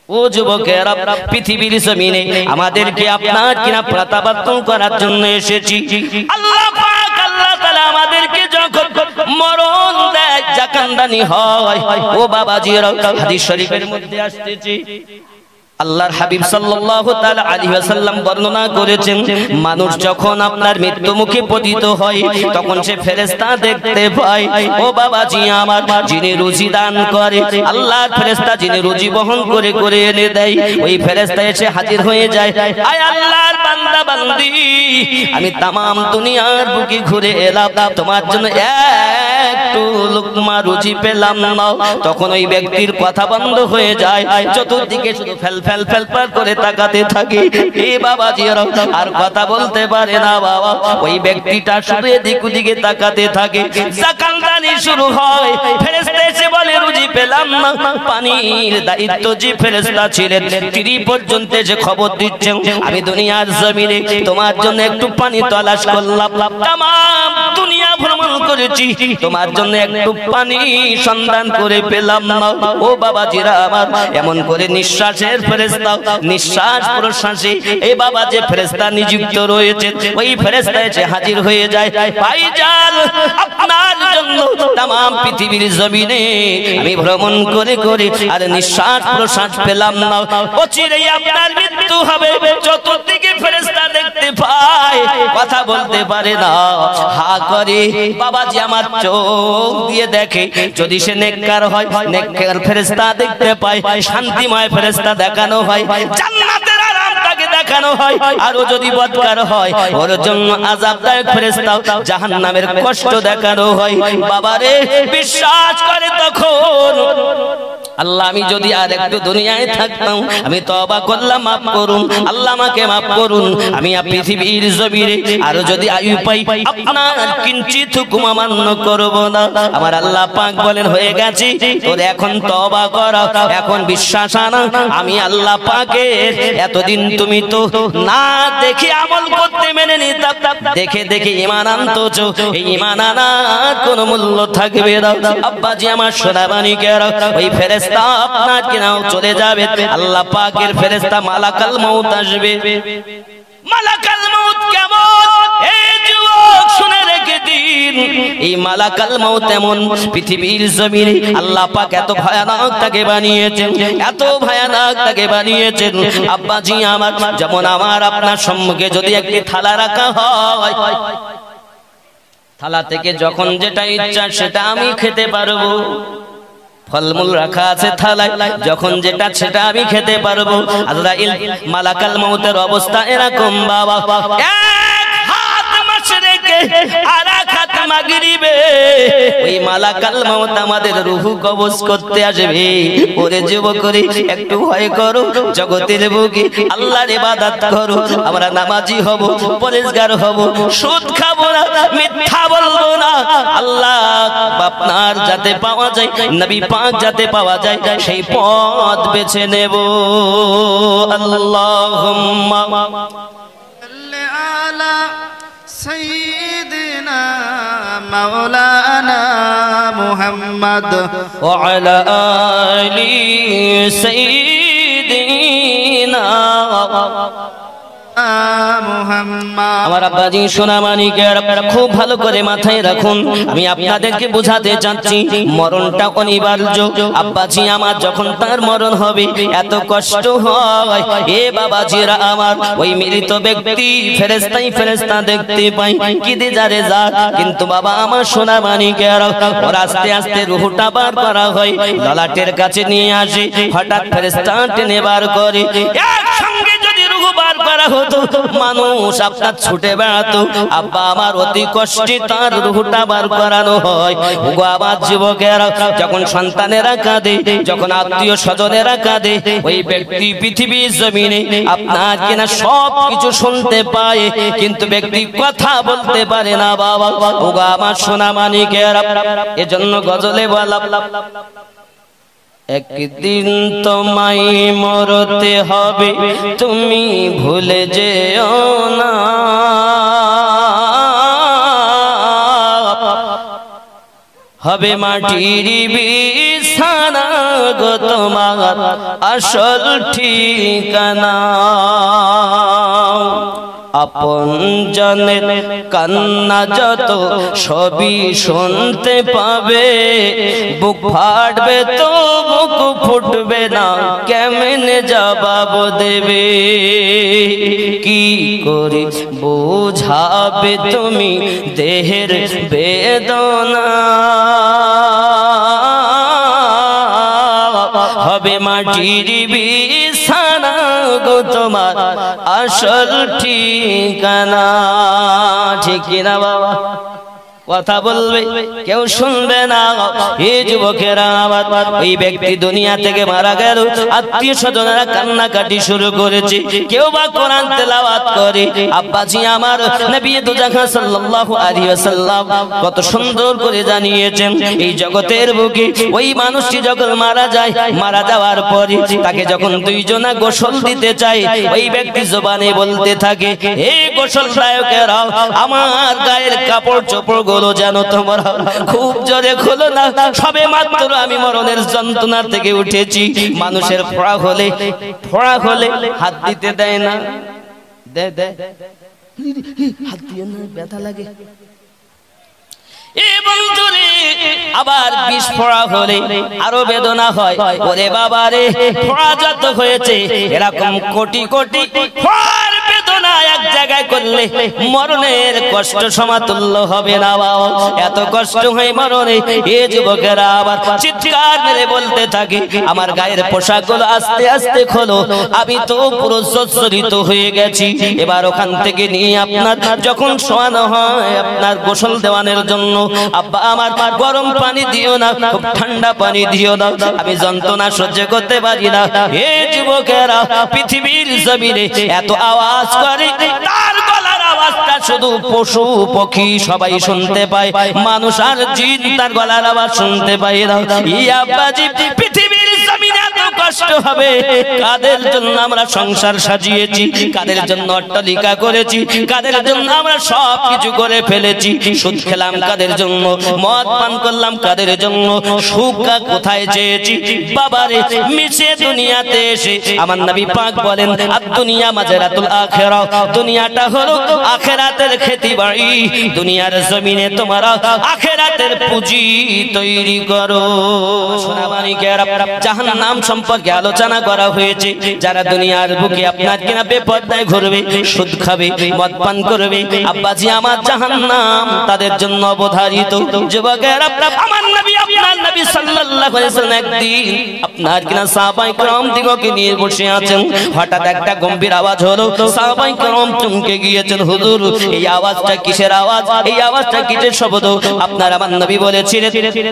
ও যুবকেরা, পৃথিবীর জমিনে আমাদেরকে আপনার কিনা প্রতাপাত্তন করার জন্য এসেছি। আল্লাহ পাক আল্লাহ তাআলা আমাদেরকে যখন মরণ দেয়, জাকান্দানি হয়, ও বাবাজিরা, হাদিস শরীফের মধ্যে আসছে, আল্লাহর হাবিব সাল্লাল্লাহু তাআলা আলাইহি ওয়াসাল্লাম বর্ণনা করেছেন, মানুষ যখন আপনার মৃত্যু মুখে পতিত হয় তখন সে ফেরেশতা দেখতে পায়। ও বাবাজি আমার, যিনি রুজি দান করে, আল্লাহর ফেরেশতা যিনি রুজি বহন করে করে এনে দেয়, ওই ফেরেশতা এসে হাজির হয়ে যায়। আয় আল্লাহর বান্দা বান্দি, আমি तमाम দুনিয়ার বুকে ঘুরে এলাম, তোমার জন্য একটু লুকমা রুজি পেলাম না। তখন ওই ব্যক্তির কথা বন্ধ হয়ে যায়, চতুর্দিকে শুধু ফেল ফেল ফেল ফেল করে তাকাতে থাকে। এ বাবাজিরা, আর কথা বলতে পারে না বাবা। ওই ব্যক্তিটা শুধু এদিক ওদিকে তাকাতে থাকে। জাকান্দানি শুরু হয়, ফেরেশতা এসে বলে রুজি পেলাম না। পানির দায়িত্ব যে ফেরেশতা ছিলেন, তিনি পর্যন্ত যে খবর দিচ্ছেন, আমি দুনিয়ার জমিনে তোমার জন্য একটু পানি তলাশ করলাম, तमाम দুনিয়া ভ্রমণ করেছি, তোমার জন্য একটু পানি সন্ধান করে পেলাম না। ও বাবাজিরা আমার, এমন করে নিঃশ্বাসের ফেরেশতা, নিঃশ্বাস প্রশ্বাসে এই বাবা যে ফেরেশতা নিযুক্ত রয়েছে, ওই ফেরেশতা এসে হাজির হয়ে যায়। ভাইজান, আপনার জন্য तमाम পৃথিবীর জমিনে আমি ভ্রমণ করে করে আর নিঃশ্বাস প্রশ্বাস পেলাম না, অচিরেই আপনার মৃত্যু হবে। চতুর্দিকে ফেরেশতা দেখতে পায়, কথা বলতে পারে না, হা করে। বাবাজি আমার চোখ দিয়ে দেখে, যদি সে নেককার হয়, নেককার ফেরেশতা দেখতে পায়, শান্তিময় ফেরেশতা দেখানো হয়, জান্নাতের আরাম তাকে দেখানো হয়। আর ও যদি বদকার হয়, ওর জন্য আযাবদায়ক ফেরেশতা, জাহান্নামের কষ্ট দেখানো হয়। বাবারে, বিশ্বাস করে তখন, আল্লাহ আমি যদি আর একটু দুনিয়ায় থাকতাম, আমি তওবা করলাম, মাফ করুন আল্লাহ, আমাকে মাফ করুন, আমি পৃথিবীর জমিনে আর যদি আয়ু পাই, আপনার কিঞ্চিত হুকুম অমান্য করব না। আমার আল্লাহ পাক বলেন, হয়ে গেছে তোর, এখন তওবা কর, এখন বিশ্বাস আনা। আমি আল্লাহ পাকের, এতদিন তুমি তো না দেখে আমল করতে মেনে নিতাম, দেখে দেখে ঈমান আনতো, এই ঈমান আনার কোনো মূল্য থাকবে না। আব্বাজি আমার সোনাবানি কেরা, ওই ফেরেশতা আপনার কিনাও চলে যাবে। আল্লাহ পাকের ফেরেশতা মালাকাল মউত আসবে। মালাকাল মউত কেমন, এই যুবক শুনে রেখে দিন, এই মালাকাল মউত এমন পৃথিবীর জমিনে আল্লাহ পাক এত ভয়ানক তাকে বানিয়েছেন, এত ভয়ানক তাকে বানিয়েছেন। আব্বাজি আমার, যেমন আমার আপনার সম্মুখে যদি একটি থালা রাখা হয়, থালা থেকে যখন যেটা ইচ্ছা সেটা আমি খেতে পারবো। ফলমূল রাখা আছে থালায়, যখন যেটা সেটা আমি খেতে পারবো। আজরাইল মালাকাল মউতের অবস্থা এরকম বাবা, এক হাত মাশরিকে আর এক হাত মাগরিবে, ওই মালাকাল মউত আমাদের রূহ কবজ করতে আসবে। ওরে যুবকরে, একটু ভয় করো, জগতের বুকে আল্লাহর ইবাদত করো। আমরা নামাজি হব, পরেজগার হব, সুদ খাবো না, মিথ্যা বলবো না। আল্লাহ আপনার যাতে পাওয়া যায়, নবী পাক যাতে পাওয়া যায়, সেই পথ বেছে নেব। আল্লাহুম্মা সাল্লি আলা সাইয়্যিদিনা মাওলানা মুহাম্মদ ওয়া আলা আলি সাইয়্যিদিনা আমার আব্বাজি সোনামানিকের, খুব ভালো করে মাথায় রাখুন, আমি আপনাদেরকে বোঝাতে চাচ্ছি মরণটা অনিবার্য। আব্বাজি আমার, যখন তার মরণ হবে এত কষ্ট হয়। এ বাবাজিরা আমার, ওই মৃত ব্যক্তি ফেরেশতা দেখতে পাই, কিদে যারে যা, কিন্তু বাবা আমার সোনামানিকের, ওর আস্তে আস্তে রূহটা বার করা হয়, ললাটের কাছে নিয়ে আসে, হঠাৎ ফেরেশতা টেনে বার করে। একসঙ্গে যদি রূহ বার করা হতো, মানুষ আপনার ছুটে বেড়াতো। আব্বা আমার অতি কষ্টে তার রূহটা বার করানো হয়। ওগো আমার যুবকেরা, যখন সন্তানেরা কাঁদে, যখন আত্মীয় স্বজনেরা কাঁদে, ওই ব্যক্তি পৃথিবীর জমিনে আপনার কিনা সব কিছু শুনতে পায়, কিন্তু ব্যক্তি কথা বলতে পারে না বাবা। ওগো আমার সোনামানিকেরা, এজন্য গজলে বলা, একদিন তোমায় মরতে হবে, তুমি ভুলে যেও না। হবে মাটির বিছানা গো তোমার আসল ঠিকানা। আপন জনের কান্না যত সবই শুনতে পাবে, বুক ফাটবে তো বুক ফুটবে না, কেমনে জবাব দেবে? কি করে বোঝাবে তুমি দেহের বেদনা? হবে মাটির বিছানা গো তোমার আসল ঠিকানা। ঠিক কিনা বাবা? কথা বলবে কেউ শুনবে না। এই যুবকেরা, ওই ব্যক্তি দুনিয়া থেকে মারা গেল, আত্মীয় স্বজনেরা কান্নাকাটি শুরু করেছে, কেউ বা কোরআন তেলাওয়াত করে। আব্বাজি আমার নবী দু জাহান সাল্লাল্লাহু আলাইহি ওয়াসাল্লাম কত সুন্দর করে জানিয়েছেন, এই জগতের বুকে ওই মানুষটি যখন মারা যায়, মারা যাওয়ার পরে তাকে যখন দুইজনা গোসল দিতে চায়, ওই ব্যক্তি জবানে বলতে থাকে, হে গোসল দায়কেরা, আমার গায়ের কাপড় চোপড় যেন তোমরা খুব জোরে খোলো না, সবে মাত্র আমি মরণের যন্ত্রণা থেকে উঠেছি। মানুষের ফোড়া হলে হাত দিতে দেয় না, হাত দিয়ে না ব্যথা লাগে। আবার বিষ ফোড়া হলে আরো বেদনা হয়। ওরে বাবা রে, ফোড়া যত হয়েছে এরকম কোটি কোটি ফোড়ার বেদনা এক জায়গায় করলে মরণের কষ্ট সমাতুল্য হবে না বাবা। এত কষ্ট হয় মরণে। এ যুবকেরা আবার চিৎকার মেরে বলতে থাকে, আমার গায়ের পোশাকগুলো আস্তে আস্তে খোলো, আমি তো পুরো জর্জরিত হয়ে গেছি। এবার ওখান থেকে নিয়ে আপনার যখন শোয়ানো হয়, আপনার গোসল দেওয়ানোর জন্য, আব্বা আমার গরম পানি দিও না, খুব ঠান্ডা পানি দিও না, আমি যন্ত্রণা সহ্য করতে পারি না। হে যুবকেরা, পৃথিবীর জমিনে এত আওয়াজ করে, তার গলার আওয়াজটা শুধু পশু পক্ষী সবাই শুনতে পায়, মানুষ আর জিন তার গলার আওয়াজ শুনতে পায় না। ইয়া আব্বাজি, পৃথিবীর জমিনে এত কষ্ট হবে, কাদের জন্য আমরা সংসার সাজিয়েছি, কাদের জন্য অট্টালিকা করেছি, কাদের জন্য আমরা সব কিছু করে ফেলেছি, সুদ খেলাম কাদের জন্য, মদ পান করলাম কাদের জন্য, সুখ কোথায় চেয়েছি বাবারে। মিশে দুনিয়াতে এসে আমার নবী পাক বলেন, দুনিয়া মাজরাতুল আখিরা, দুনিয়াটা হলো আখিরাতের খেতি বাড়ি। দুনিয়ার জমিনে তোমরা আখিরাতের পুঁজি তৈরি করো। সোনামানিকেরা, জাহান্নাম সম্পর্কে আলোচনা করা হয়েছে। যারা দুনিয়ার বুকে আপনার কিনা বেপরদায় ঘুরবে, সুদ খাবে, মদ পান করবে, আব্বাজি আমার জাহান্নাম তাদের জন্য অবধারিত। যুবকেরা, আমার নবী, আপনার নবী সাল্লাল্লাহু আলাইহি ওয়াসাল্লাম একদিন আপনার কিনা সাহাবায়ে কেরাম দিগকে নিয়ে বসে আছেন। হঠাৎ একটা গম্ভীর আওয়াজ হলো, সাহাবায়ে কেরাম চমকে গিয়েছেন, হুজুর এই আওয়াজটা কিসের আওয়াজ, এই আওয়াজটা কিসের শব্দ? আপনার আমার নবী বলেছিলেন,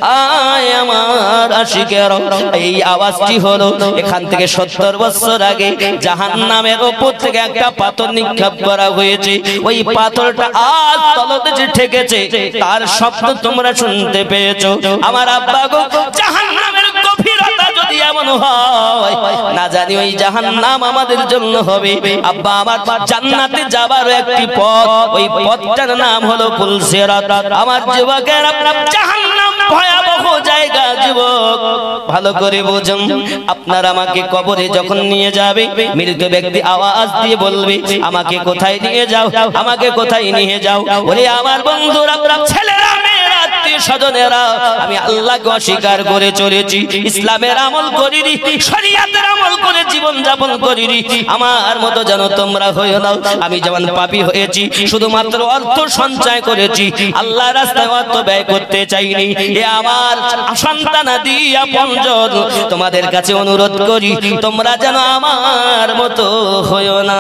আয় আমার আশিকেরা, এই আওয়াজটি হলো এখান থেকে 70 বছর আগে জাহান্নামের উপর থেকে একটা পাথর নিক্ষেপ করা হয়েছে, ওই পাথরটা আজ তলদেশে ঠেকেছে, তার শব্দ তোমরা শুনতে পেয়েছো। আমার আব্বা গো, জাহান্নামের গভীরতা যদি এমন হয়, না জানি ওই জাহান্নাম আমাদের জন্য হবে। আব্বা আমার জান্নাতে যাবার একটি পথ, ওই পথটার নাম হলো পুলসিরাত। আমার যুবকেরা, জাহান্নাম ভয়াবহ জায়গা যুবক, ভালো করে বুঝুন। আপনার আমাকে কবরে যখন নিয়ে যাবে, মৃত ব্যক্তি আওয়াজ দিয়ে বলবে, আমাকে কোথায় নিয়ে যাও, আমাকে কোথায় নিয়ে যাও। ওরে আমার বন্ধুরা, ছেলেরা, মেয়েরা, আত্মীয় স্বজনেরা, আমি আল্লাহকে অস্বীকার করে চলেছি, ইসলামের আমল করিনি, শরীয়তের আমল করে জীবন যাপন করিনি। আমার মতো যেন তোমরা হয়ে নাও। আমি যেমন পাপী হয়েছি, শুধুমাত্র অর্থ সঞ্চয় করেছি, আল্লাহর রাস্তায় অর্থ ব্যয় করতে চাইনি। এ আমার সন্তানাদি আপনজন, তোমাদের কাছে অনুরোধ করি, তোমরা যেন আমার মতো হয়ো না।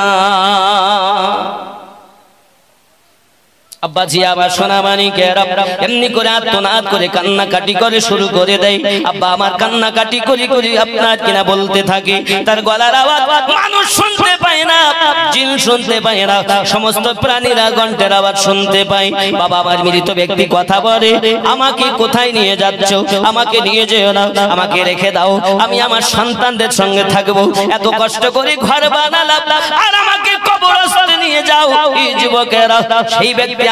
আব্বাজি আবার সোনামানিকেরা এমনি করে আত্মনাদ করে কান্নাকাটি করে শুরু করে দেয়। আব্বা আমার কান্নাকাটি করি করি আপনার কিনা বলতে থাকে, তার গলার আওয়াজ মানুষ শুনতে পায় না, জিন শুনতে পায় না, সমস্ত প্রাণীরা ঘন্টার আওয়াজ শুনতে পায়। বাবা আমার মৃত ব্যক্তি কথা বলে, আমাকে কোথায় নিয়ে যাচ্ছ, আমাকে নিয়ে যেও না, আমাকে রেখে দাও, আমি আমার সন্তানদের সঙ্গে থাকবো, এত কষ্ট করে ঘর বানালাম আর আমাকে কবরস্থানে নিয়ে যাও। এই যুবকেরা, সেই ব্যক্তি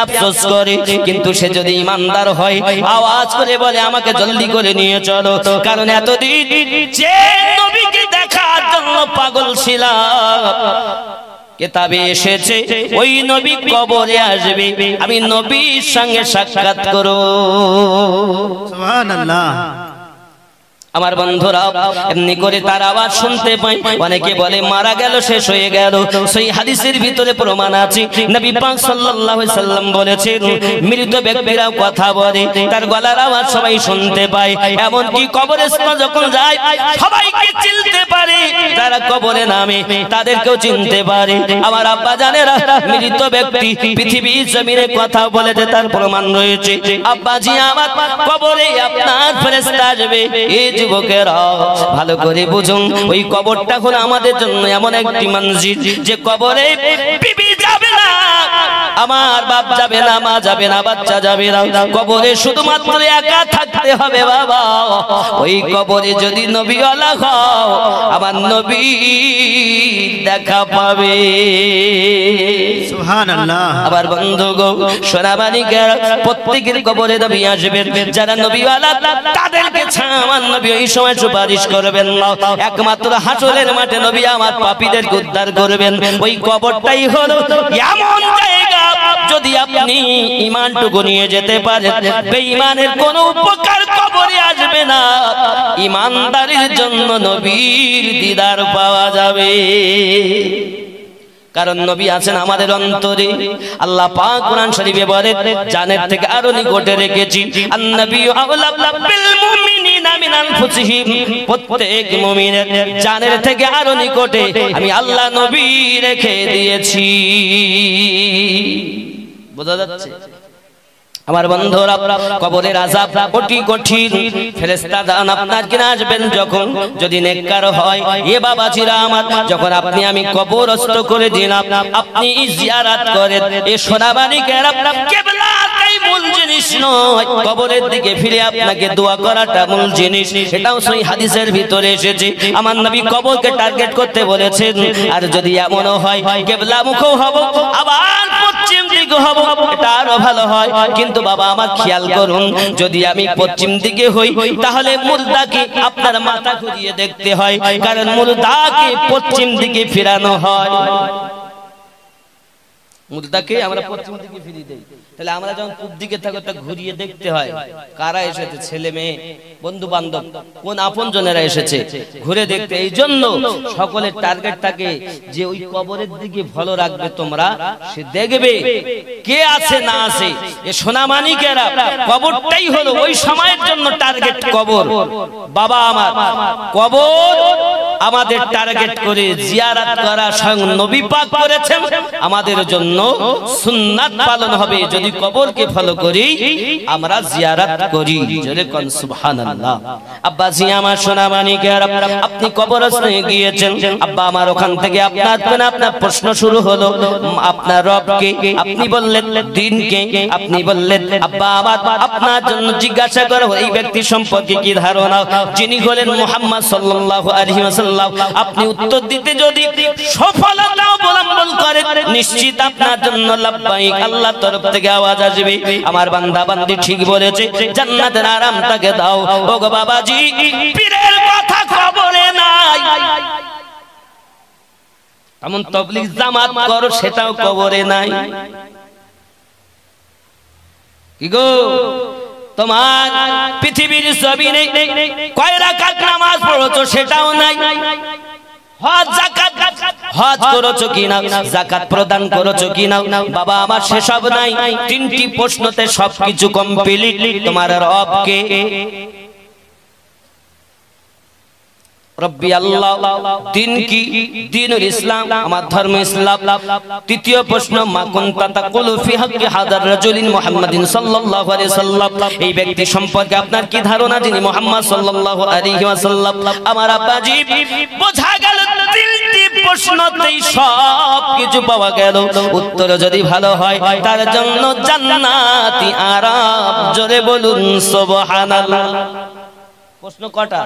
আফসোস করে, কিন্তু সে যদি ইমানদার হয় আওয়াজ করে বলে আমাকে জলদি করে নিয়ে চলো, কারণ এতদিন যে নবীকে দেখার জন্য পাগল ছিলাম কিতাবে এসেছে ওই নবী কবরে আসবে, আমি নবীর সঙ্গে সাক্ষাৎ করব। সুবহানাল্লাহ। আমার বন্ধুরা এমনি করে তার আওয়াজ শুনতে পাই, অনেকে বলে মারা গেল, শেষ হয়ে গেল। সেই হাদিসের ভিতরে প্রমাণ আছে, নবী পাক সাল্লাল্লাহু আলাইহি সাল্লাম বলেছেন মৃত ব্যক্তিরাও কথা বলে, তার গলার আওয়াজ সবাই শুনতে পায়, এমন কি কবরস্থানে যখন যায় সবাইকে চিনতে পারে, যারা কবরে নামে তাদেরকেও চিনতে পারে। আমার আব্বা জানেরা মৃত ব্যক্তি পৃথিবীর জমিনে কথা বলেছে, তার প্রমাণ রয়েছে। আব্বাজি আমার কবরে আপনার ফেরেশতা আসবে। এই যুবকেরা ভালো করে বুঝুন, ওই কবরটা হলো আমাদের জন্য এমন একটি মসজিদ যে কবরে বিবি যাবে না, আমার বাপ যাবে না, মা যাবে না, বাচ্চা যাবে না, কবরে শুধুমাত্র একা থাকতে হবে বাবা। ওই কবরে যদি নবীওয়ালা হও আমার নবী দেখা পাবে। সুবহানাল্লাহ। আবার বন্ধুগো সোনাবানিকের প্রত্যেকের কবরে নবী আসবেন, যারা নবীওয়ালা তাদেরকে ছাড়া আমার নবী ওই সময় সুপারিশ করবেন না, একমাত্র হাসরের মাঠে নবী আমার পাপীদেরকে উদ্ধার করবেন। ওই কবরটাই হলো এমন জায়গা, যদি আপনি ঈমানটুকু নিয়ে যেতে পারেন বেঈমানের কোনো উপকার কবরে আসবে না, ঈমানদারের জন্য নবীর দিদার পাওয়া যাবে। কারণ নবী আছেন আমাদের অন্তরে। আল্লাহ পাক কোরআন শরীফে বলেন জানের থেকে আরো নিকটে রেখেছি, আন-নবিয়্যু আওলা বিল মুমিনিনা মিন আনফুসিহিম, প্রত্যেক মুমিনের জানের থেকে আরো নিকটে আমি আল্লাহ নবী রেখে দিয়েছি। বোঝা যাচ্ছে আমার বন্ধুরা? কবরের আযাব কঠিন কঠিন, ফেরেশতা জান আপনার কিনা আসবেন যখন, যদি নেককার হয় এ বাবাজিরা আমার, যখন আপনি আমি কবরস্থ করে দিলাম, আপনি জিয়ারত করেন, এ সোনাবানিকের আপনার কিবলাটাই মূল জিনিস নয়, কবরের দিকে ফিরে আপনাকে দোয়া করাটা মূল জিনিস। এটাও সহি হাদিসের ভিতরে এসেছে, আমার নবী কবরকে টার্গেট করতে বলেছেন। আর যদি এমনও হয় কিবলামুখও হব আবার পশ্চিম দিকে হব, এটা আরো ভালো হয়। কিন্তু বাবা আমার খেয়াল করুন, যদি আমি পশ্চিম দিকে হই তাহলে মুর্দাকে আপনার মাথা ঘুরিয়ে দেখতে হয়, কারণ মুর্দাকে পশ্চিম দিকে ফিরানো হয়। মুর্দাকে আমরা পশ্চিম দিকে ফিরিয়ে দেই, তাহলে আমরা যখন পূব দিকে থাকো তা ঘুরিয়ে দেখতে হয় কারা এসেছে, ছেলে মেয়ে, বন্ধু বান্ধব, কোন আপনজনেরা এসেছে, ঘুরে দেখতে। এই জন্য সকলের টার্গেট থাকে যে ওই কবরের দিকে ভালো রাখবে তোমরা, সে দেখবে কে আছে না আছে। এ সোনামানিকেরা কবরটাই হলো ওই সময়ের জন্য টার্গেট কবর। বাবা আমার কবর আমাদের টার্গেট করে জিয়ারত করা স্বয়ং নবী পাক করেছেন, আমাদের জন্য সুন্নাত পালন হবে যদি কবরকে ফলো করি, আমরা জিয়ারত করি। জোরে কোন সুবহানাল্লাহ। আব্বা জি আমার সোনামানিকেরা, আপনি কবরস্থানে গিয়েছেন, আব্বা আমার ওখান থেকে আপনার প্রশ্ন শুরু হলো, আপনার রবকে, আপনি বললেন দ্বীনকে, আপনি বললেন আব্বা আমার আপনার জন্য জিজ্ঞাসা করো এই ব্যক্তি সম্পর্কে কি ধারণা, যিনি হলেন মুহাম্মদ সাল্লাল্লাহু আলাইহি ওয়াসাল্লাম। আপনি উত্তর দিতে যদি সফলতা অবলম্বন করেন, নিশ্চিত আপনার জন্য লাব্বাইক আল্লাহর তরফ থেকে আওয়াজ আসবে, আমার বান্দা বান্দি ঠিক বলেছে, জান্নাতের আরাম তাকে দাও। ও গো বাবাজি, পীরের কথা খবরে নাই, এমন তাবলীগ জামাত করো সেটাও কবরে নাই। কি গো, তোমার পৃথিবীর জমিনে কয় রাকাত নামাজ পড়ছো সেটাও নাই, হজ যাকাত হজ করেছো কিনা, যাকাত প্রদান করেছো কিনা, বাবা আমার সেসব নাই। তিনটি প্রশ্নতে সবকিছু কমপ্লিট। তোমার রব কে? রব্বি আল্লাহ। দিন কি? দ্বীনুল ইসলাম, আমার ধর্ম ইসলাম। তৃতীয় প্রশ্ন, মা কুনতা তাকুলু ফি হাক্কি হাযার রাজুলিন মুহাম্মাদিন সাল্লাল্লাহু আলাইহি ওয়াসাল্লাম, এই ব্যক্তি সম্পর্কে আপনার কি ধারণা যিনি মুহাম্মদ সাল্লাল্লাহু আলাইহি ওয়াসাল্লাম। আমার আব্বাজি বোঝা গেল তিনটি প্রশ্নতেই সব কিছু পাওয়া গেল। উত্তর যদি ভালো হয় তার জন্য জান্নাতি আরাম। জোরে বলুন সুবহানাল্লাহ। প্রশ্ন কটা?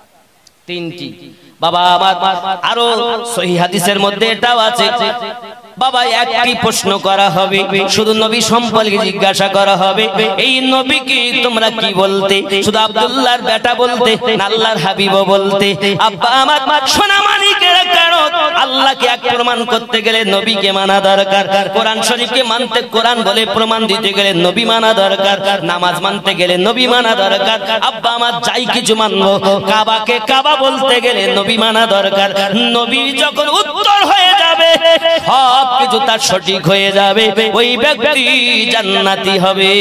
তিনটি। বাবা আমার আরো সহিহ হাদিসের মধ্যে এটাও আছে, বাবা একটি প্রশ্ন করা হবে, শুধু নবী সম্পর্কে জিজ্ঞাসা করা হবে, এই নবীকে তোমরা কি বলতে? শুধু আব্দুল্লাহর বেটা বলতে না আল্লাহর হাবিব বলতে? আব্বা আমার সোনা মানিকেরা, কারণ আল্লাহকে এক প্রমাণ করতে গেলে নবীকে মানা দরকার, কোরআন শরীফকে মানতে, কোরআন বলে প্রমাণ দিতে গেলে নবী মানা দরকার, নামাজ মানতে গেলে নবী মানা দরকার। আব্বা আমার যাই কিছু মানবো, কাবাকে কাবা বলতে গেলে নবী মানা দরকার। নবী যখন উত্তর হয়ে যাবে, সব কিছু তার সঠিক হয়ে যাবে, ওই ব্যক্তি জান্নাতি হবে।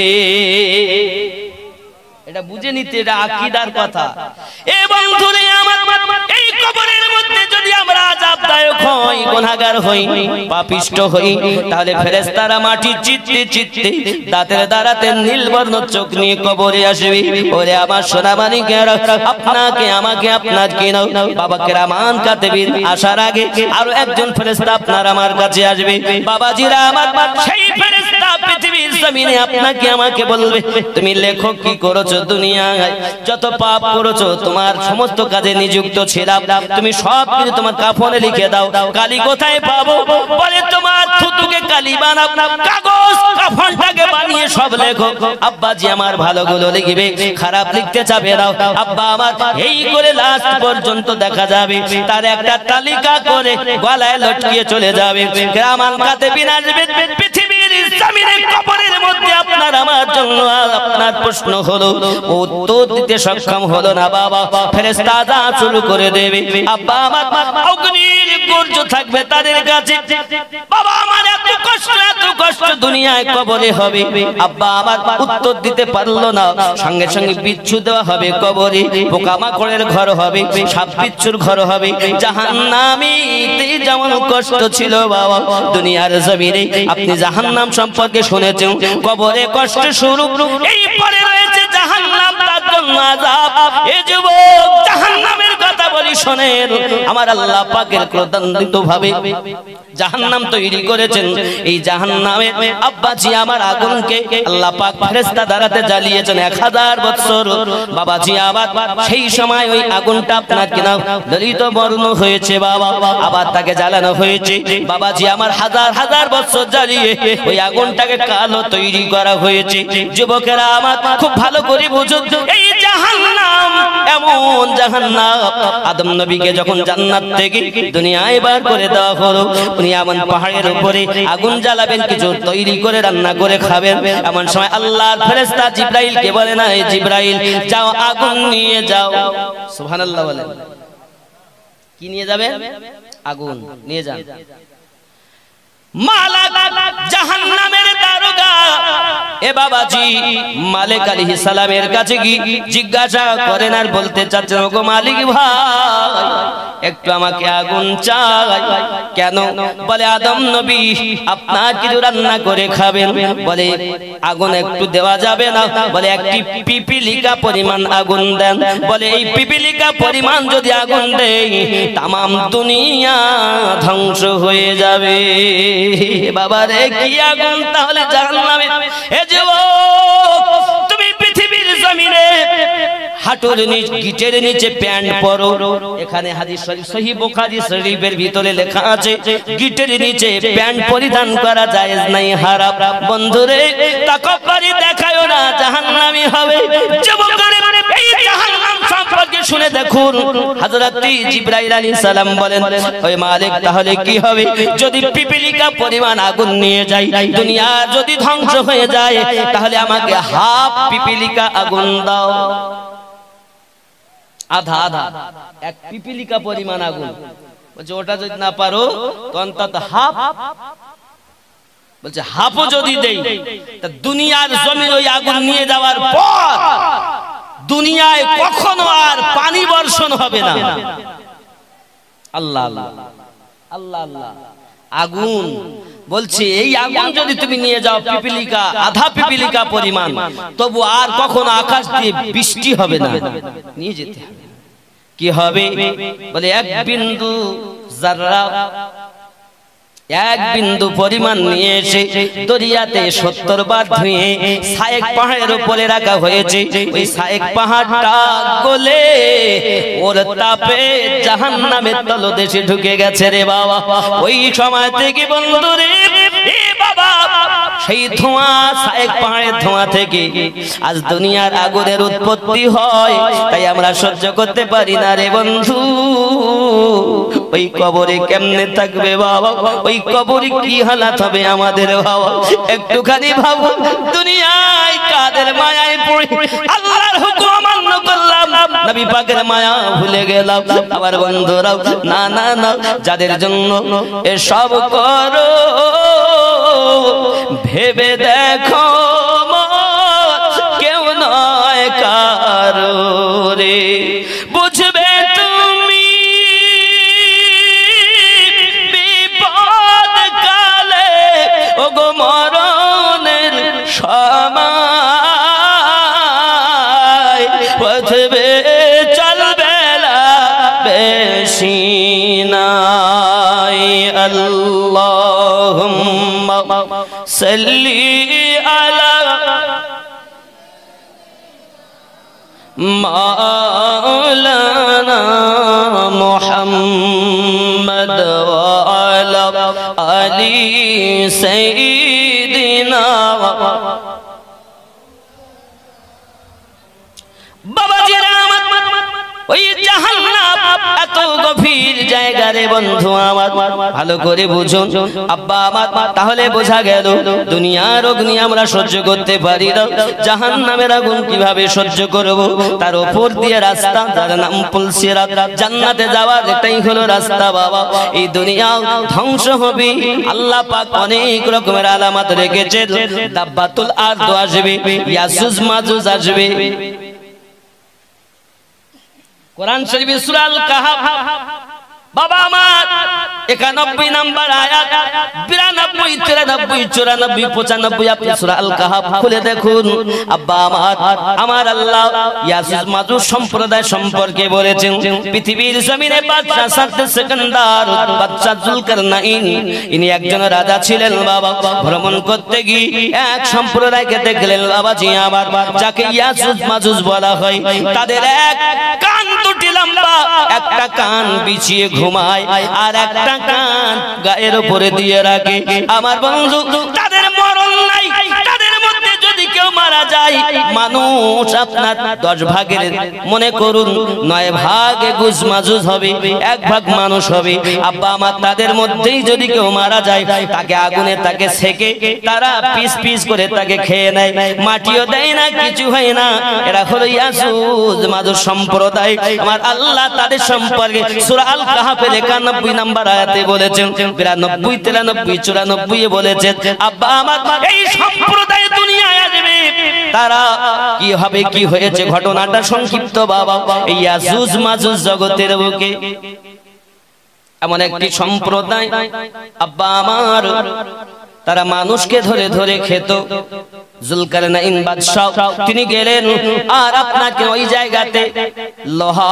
এটা বুঝে নিতে, এটা আকীদার কথা। এবং ধরে আমার এই কবরের মধ্যে যদি আমরা আযাবদায়ক হই, গুনাহগার হই, পাপিষ্ট হই, তাহলে ফেরেশতারা মাটি চিত্তে চিত্তে দাঁতের দাঁড়াতে নীলবর্ণ চোখ নিয়ে কবরে আসবে। ওরে আমার সোনা মানিকেরা, আপনাকে আমাকে আপনাকে নাও। বাবাকে রামান কাতেবির আসার আগে আরো একজন ফেরেশতা আপনার আমার কাছে আসবে। বাবাজিরা আমার, সেই ফেরেশতা পৃথিবীর জমিনে আপনাকে আমাকে বলবে, তুমি লেখো কি করেছো দুনিয়ায়, যত পাপ করেছো, তোমার সমস্ত কাজে নিযুক্ত ছিলাম, তুমি সব কিছু তোমার কাফনে লিখে দাও। কালি কোথায় পাবো? বলে তোমার থুতুকে কালি বানাও, কাগজ কাফনটাকে বানিয়ে সব লেখো। আব্বাজি আমার ভালোগুলো লিখবে, খারাপ লিখতে চাবে না। আব্বা আমার এই করে লাস্ট পর্যন্ত দেখা যাবে তার একটা তালিকা করে গলায় লটকিয়ে চলে যাবে। গ্রামান কাতেবিন আসবে পৃথিবীর জমিনে, কবরের মধ্যে আপনার আমার জন্য আপনার প্রশ্ন হলো, উত্তর দিতে সক্ষম হলো না বাবা, ফেরেশতা আযাব শুরু করে দেবে। আব্বা আমার অগ্নির গর্জ থাকবে তাদের কাছে। বাবা আমার এত কষ্ট দুনিয়ায় কবরে হবে। আব্বা আমার উত্তর দিতে পারলো না, সঙ্গে সঙ্গে বিচ্ছু দেওয়া হবে কবরে, পোকামাকড়ের ঘর হবে, সাপ বিচ্ছুর ঘর হবে। জাহান্নামীতে যেমন কষ্ট ছিল বাবা, দুনিয়ার জমিনে আপনি জাহান্নাম সম্পর্কে শুনেছেন, কবরে কষ্ট শুরু, এই পরে রয়েছে জাহান্নাম, তার জন্য আযাব। এই যুবক, জাহান্নামের কথা বলি শোনেন, আমার আল্লাহ পাকের ক্রোধান্বিত ভাবে জাহান্নাম তৈরি করেছেন। এই জাহান্নামে আব্বাজি আমার আগুনকে আল্লাহ পাক ফেরেশতা দ্বারাতে জ্বালিয়েছেন 1000 বছর। বাবাজি আবার সেই সময় ওই আগুনটা আপনার কিনা দলিত বর্ণ হয়েছে বাবা, আবার তাকে জ্বালানো হয়েছে। বাবাজি আমার হাজার হাজার বছর জ্বালিয়ে ওই আগুনটাকে কালো তৈরি করা হয়েছে। যুবকেরা আমার খুব ভালো করে বুঝুন, এই জাহান্নাম এমন জাহান্নাম, আদম নবীকে যখন জান্নাত থেকে দুনিয়ায় বার করে দেওয়া হলো, উনি এমন পাহাড়ের উপরে আগুন জ্বালাবেন, কিছু তৈরি করে রান্না করে খাবেন। এমন সময় আল্লাহর ফেরেশতা জিবরাইলকে বলে, না এই জিবরাইল যাও আগুন নিয়ে যাও। সুবহানাল্লাহ বলেন, কি নিয়ে যাবে? আগুন নিয়ে যান। মালাক জাহান্নামের দারোগা এ বাবাজি মালিক আলাইহিস সালামের কাছে গিয়ে জিজ্ঞাসা করেন আর বলতে চাচ্ছেন, ওগো মালিক ভাই, একটু আমাকে আগুন চাই। কেন? বলে আদম নবী আপনার কিছু রান্না করে খাবেন। বলে আগুন একটু দেওয়া যাবে না? বলে একটি পিপিলিকা পরিমাণ আগুন দেন। বলে এই পিপিলিকা পরিমাণ যদি আগুন দেই, তামাম দুনিয়া ধ্বংস হয়ে যাবে। বাবা রে, কি আগুন তাহলে জাহান্নামে। এ যুবক, তুমি পৃথিবীর জমিনে হাঁটুর নিচে, গিটের নিচে প্যান্ট পরো। এখানে হাদিস শরীফ সহিহ বুখারী শরীফের ভিতরে লেখা আছে, গিটের নিচে প্যান্ট পরিধান করা জায়েজ নাই, হারাম। বন্ধুরে, তাকাব্বুরি দেখায়ও না, জাহান্নামী হবে। যুবকরে, এই জাহান্নাম সম্পর্কে শুনে দেখুন, হযরত জিবরাইল আলাইহিস সালাম বলেন, ওই মালিক তাহলে কি হবে যদি পিপিলিকা পরিমাণ আগুন নিয়ে যাই, দুনিয়া যদি ধ্বংস হয়ে যায়, তাহলে আমাকে হাফ পিপিলিকা আগুন দাও। আধা আধা, এক পিপিলিকা পরিমাণ আগুন। বলছে ওটা যদি না পারো তো অন্তত হাফ। বলছে হাফও যদি দেই, তা দুনিয়ার জমির ওই আগুন নিয়ে যাওয়ার পর দুনিয়ায় কখনো আর পানি বর্ষণ হবে না। আল্লাহ আল্লাহ আল্লাহ আল্লাহ। আগুন বলছে এই আগুন যদি তুমি নিয়ে যাও পিপিলিকা, আধা পিপিলিকা পরিমাণ, তবু আর কখনো আকাশ দিয়ে বৃষ্টি হবে না, নিয়ে যেতে হবে। কি হবে? বলে এক বিন্দু জাররা এক বিন্দু পরিমাণ নিয়ে এসে দরিয়াতে 70 বার ধুয়ে সায়েক পাহাড়ের উপরে রাখা হয়েছে। ওই সায়েক পাহাড়টা গলে ওর তাপে জাহান্নামের তলদেশে ঢুকে গেছে রে বাবা। ওই সময় থেকে বন্ধুরে এ বাবা সেই ধোঁয়া, সায়েক পাহাড়ের ধোঁয়া থেকে আজ দুনিয়ার আগুনের উৎপত্তি হয়। তাই আমরা সহ্য করতে পারি না রে বন্ধু। ওই কবরে কেমনে থাকবে বাবা, ওই কবরে কি হালাত হবে আমাদের বাবা, একটুখানি ভাবো। দুনিয়ায় কাদের মায়ায় পড়ে আল্লাহর হুকুম অমান্য করলাম, নবী পাকের মায়া ভুলে গেলাম। আমার বন্ধুরাও না না না, যাদের জন্য এসব করো ভেবে দেখো কেউ নয় কারো রে, বুঝবে তুমি বিপদ কালে ওগো মরণের সময়, পথবে চলবে না বেশি নাই। আল্লাহুম্মা সাল্লি আলা মাওলানা মুহাম্মদ ওয়া আলা আলি সাইয়্যিদিনা। বাবাজিরা আমার, ওই জাহান্নাম এত গভীর জায়গা রে বন্ধু আমার, ভালো করে বুঝুন আব্বা আমার। তাহলে বোঝা গেল দুনিয়ার অগ্নি আমরা সহ্য করতে পারি না, জাহান্নামের আগুন কিভাবে সহ্য করব? তার উপর দিয়ে রাস্তা, তার নাম পুলসিরাত, জান্নাতে যাওয়ার এটাই হলো রাস্তা বাবা। এই দুনিয়া ধ্বংস হবে, আল্লাহ পাক অনেক রকমের আলামত রেখেছে। দাব্বাতুল আরদ আসবে, ইয়াজুজ মাজুজ আসবে। কোরআন শরীফে সূরা আল কাহাফ বাবা আমার 91 নম্বর আয়াত, 92, 93, 94, 95 আপনি সূরা আল কাহাফ খুলে দেখুন। আব্বা আমার আল্লাহ ইয়াজুজ মাজুজ সম্প্রদায় সম্পর্কে বলেছেন, পৃথিবীর জমিনে বাদশা সাদ্দ সেকেন্দার বাদশা জুলকারনাইন, ইনি একজন রাজা ছিলেন বাবা। ভ্রমণ করতে গিয়ে এক সম্প্রদায়কে দেখলেন বাবাজি আমার, যাকে ইয়াজুজ মাজুজ বলা হয়। তাদের এক কান দুটি লম্বা, একটা কান বিছিয়ে ঘুমায় আর একটা কান গায়ের উপরে দিয়ে রাখে। আমার বন্ধু, তাদের মরণ নাই। তাদের মধ্যে যদি কেউ মারা যায়, মানুষ আপনার 10 ভাগের মনে করুন 9 ভাগ গুজ মাজুজ হবে, 1 ভাগ মানুষ হবে। আব্বা আমার, তাদের মধ্যেই যদি কেউ মারা যায়, তাকে আগুনে তাকে সেকে তারা পিস পিস করে তাকে খেয়ে নেয়, মাটিও দেয় না, কিছু হয় না। এরা হলো ইয়াজুজ মাজুজ সম্প্রদায়। আমার আল্লাহ তাদের সম্পর্কে সূরা আল কাহাফের 91 নম্বর আয়াতে বলেছেন, 92, 93, 94 বলেছেন আব্বা আমার, এই সম্প্রদায় দুনিয়ায় আসবে। তারা কি হবে, কি হয়েছে ঘটনাটা সংক্ষিপ্ত বাবা। এই ইয়াজুজ মাজুজ জগতের বুকে এমন একটি সম্প্রদায় আব্বা আমার, তারা মানুষকে ধরে ধরে খেত। জুলকারনাইন বাদশা তিনি গেলেন আর আপনাকে ওই জায়গাতে লোহা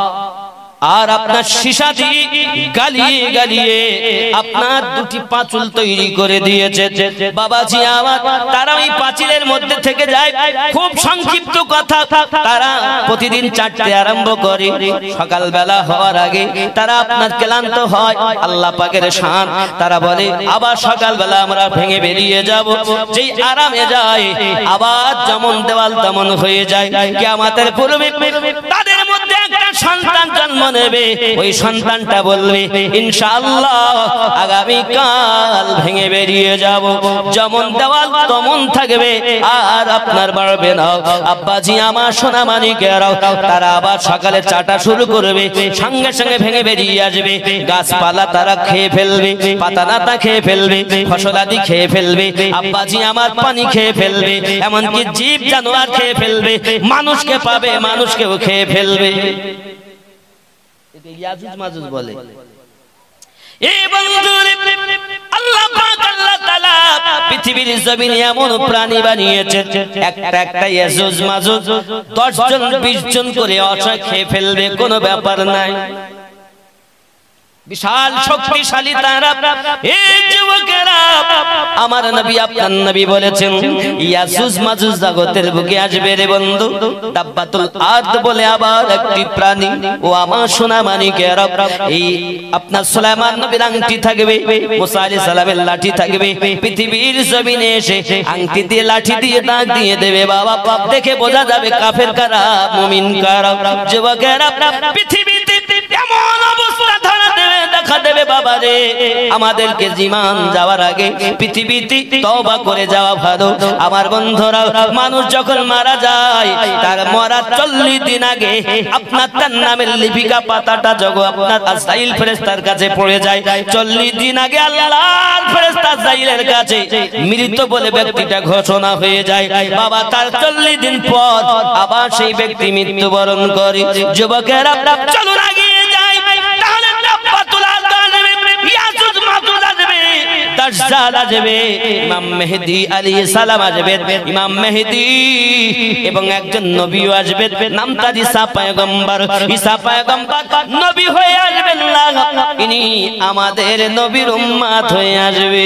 আর আপনার সীসা দিয়ে গালিয়ে গালিয়ে আপনার 2টি পাঁচুল তৈরি করে দিয়েছে বাবাজি আমার। তারা ওই পাঁচিলের মধ্যে থেকে যায়। খুব সংক্ষিপ্ত কথা, তারা প্রতিদিন 4টে আরম্ভ করে। সকালবেলা হওয়ার আগে তারা আপনার ক্লান্ত হয়, আল্লাহ পাকের শান, তারা বলে আবার সকালবেলা আমরা ভেঙে বেরিয়ে যাব। যেই আরামে যায় আবার যেমন দেওয়াল তেমন হয়ে যায়। কিয়ামতের পূর্বে তাদের মধ্যে একটা সন্তান জন্ম নেবে। ওই সন্তানটা বলবে ইনশাআল্লাহ আগামী কাল ভেঙে বেরিয়ে যাব, যেমন দেওয়াল তেমন থাকবে আর আপনার বাড়বে না। আব্বাজি আমার সোনা মানিকেরাও, তারা আবার সকালে চাটা শুরু করবে, সঙ্গে সঙ্গে ভেঙে বেরিয়ে আসবে। গাছপালা তারা খেয়ে ফেলবে, পাতা নাতা খেয়ে ফেলবে, ফসলাদি খেয়ে ফেলবে, আব্বাজি আমার পানি খেয়ে ফেলবে, এমনকি জীব জানোয়ার খেয়ে ফেলবে, মানুষকে পাবে মানুষকেও খেয়ে ফেলবে। ইয়াজুজ মাজুজ বলে। এই বন্ধুরে আল্লাহ পাক আল্লাহ তাআলা পৃথিবীর জমিনে এমন প্রাণী বানিয়েছেন, একটা ইয়াজুজ মাজুজ 10 জন 20 জন করে অসহায় খেয়ে ফেলবে, কোনো ব্যাপার নাই। বিশাল শক্তিশালী তারা। এই যুবকেরা, আমার নবী আপনার নবী বলেছেন ইয়াজুজ মাজুজ জগতের বুকে আসবে রে বন্ধু। দাব্বাতুল আরদ বলে আবার একটি প্রাণী। ও আমার সোনা মানিকেরা, এই আপনার সুলাইমান নবীর আংটি থাকবে, মুসা আলাইহিস সালামের লাঠি থাকবে। পৃথিবীর জমিনে এসে আংটি দিয়ে লাঠি দিয়ে দাগ দিয়ে দেবে বাবা। দেখে বোঝা যাবে কাফের কারা মুমিন কারা। যুবকেরা, পৃথিবীতে এমন অবস্থা ধরা দেবে, দেখা দেবে বাবা রে। আমাদেরকে জীবন যাওয়ার আগে পৃথিবীতে তওবা করে যাওয়া ভালো। আমার বন্ধুরা, মানুষ যখন মারা যায় তার মরার 40 দিন আগে আপনার তার নামের লিপিকা পাতাটা যখন আপনার আজরাইল ফেরেশতার কাছে পড়ে যায়, 40 দিন আগে আল্লাহর ফেরেশতা আজরাইলের কাছে মৃত বলে ব্যক্তিটা ঘোষণা হয়ে যায় বাবা। তার 40 দিন পর আবার সেই ব্যক্তি মৃত্যুবরণ করে। যুবকেরা, চলুন এগিয়ে যাই। তাহলে দাব্বাতুল আরদ আসবে, ইয়াজুজ মাজুজ আসবে, দাজ্জাল আসবে, ইমাম মেহেদী আলাইহিস সালাম আসবে, ইমাম মেহেদী এবং একজন নবীও আসবে, নাম তার ঈসা পয়গম্বর। ঈসা পয়গম্বর নবী হয়ে আসবেন না, ইনি আমাদের নবীর উম্মত হয়ে আসবে।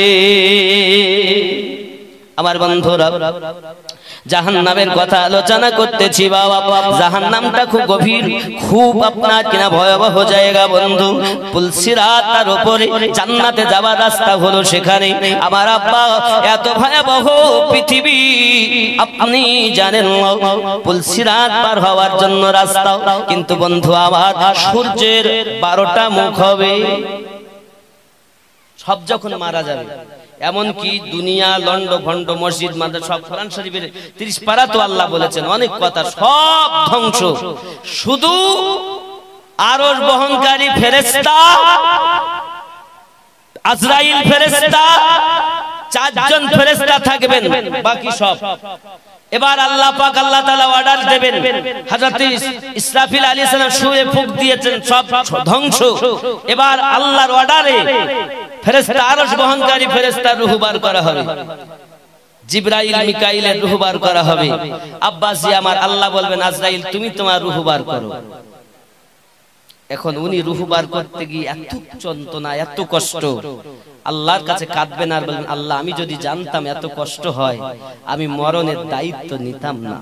আমার বন্ধুরা, জাহান্নামের কথা আলোচনা করতেছি বাবা। জাহান্নামটা খুব গভীর, খুব আপনার কিনা ভয়াবহ জায়গা বন্ধু। পুলসিরাত তার উপরে, জান্নাতে যাওয়ার রাস্তা হলো সেখানে। আমার আব্বা, এত ভয়াবহ পৃথিবী আপনি জানেন। পুলসিরাত পার হওয়ার জন্য রাস্তা, কিন্তু বন্ধু আমার সূর্যের 12টা মুখ হবে। সব যখন মারা যাবে, এমনকি দুনিয়া লন্ড ভন্ড মসজিদ মাদ্রাসা সব, কোরআন শরীফের 30 পারা তো আল্লাহ বলেছেন অনেক কথা, সব ধ্বংস। শুধু আরশ বহনকারী ফেরেশতা আজরাইল ফেরেশতা 4 জন ফেরেশতা থাকবেন, বাকি সব। এবার আল্লাহ পাক আল্লাহ তাআলা অর্ডার দেবেন, হযরত ইসরাফিল আলাইহিস সালাম সুরে ফুঁক দিয়েছেন, সব ধ্বংস। এবার আল্লাহর অর্ডারে ফেরেশতা আরশ বহনকারী ফেরেশতা রূহ বার করা হবে, জিবরাইল মিকাইলের রূহ বার করা হবে। আব্বাসি আমার, আল্লাহ বলবেন আজরাইল তুমি তোমার রূহ বার করো। এখন উনি রূহ বার করতে গিয়ে এত যন্ত্রণা, এত কষ্ট, আল্লাহর কাছে কাঁদবেন আর বলবেন আল্লাহ আমি যদি জানতাম এত কষ্ট হয় আমি মরণের দায়িত্ব নিতাম না।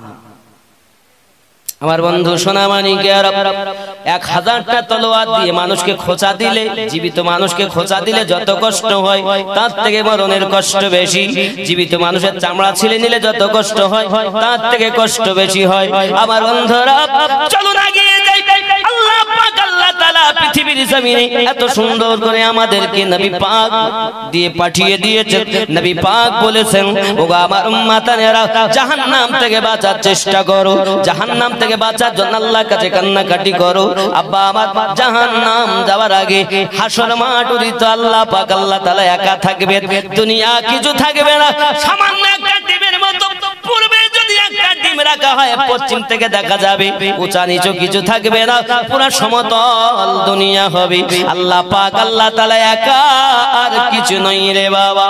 আমার বন্ধু সোনামানিকেরা, 1000টা তলোয়ার দিয়ে মানুষকে খোঁচা দিলে, জীবিত মানুষকে খোঁচা দিলে যত কষ্ট হয় তার থেকে মরণের কষ্ট বেশি। জীবিত মানুষের চামড়া ছিলে নিলে যত কষ্ট হয় তার থেকে কষ্ট বেশি হয়। আমার বন্ধুরা, চলুন এগিয়ে যাই। আল্লাহ পাক আল্লাহ তাআলা পৃথিবীর জমিনে এত সুন্দর করে আমাদেরকে নবী পাক দিয়ে পাঠিয়ে দিয়েছেন। নবী পাক বলেছেন, ওগো আমার উম্মতানেরা, জাহান্নাম থেকে বাঁচার চেষ্টা করো, জাহান্নাম থেকে বাঁচার জন্য আল্লাহর কাছে কান্নাকাটি করো। আব্বা আমার, জাহান্নাম যাওয়ার আগে হাসর মাঠ উড়িত আল্লাহ পাক আল্লাহ তাআলা একা থাকবে, দুনিয়া কিছু থাকবে না। সামান্য একটা ডিমের মতো পূর্বে যদি একটা ডিম রাখা হয়, পশ্চিম থেকে দেখা যাবে উঁচা নিচু কিছু থাকবে না, পুরো সমতল দুনিয়া হবে। আল্লাহ পাক আল্লাহ তাআলা একা, আর কিছু নয় রে বাবা।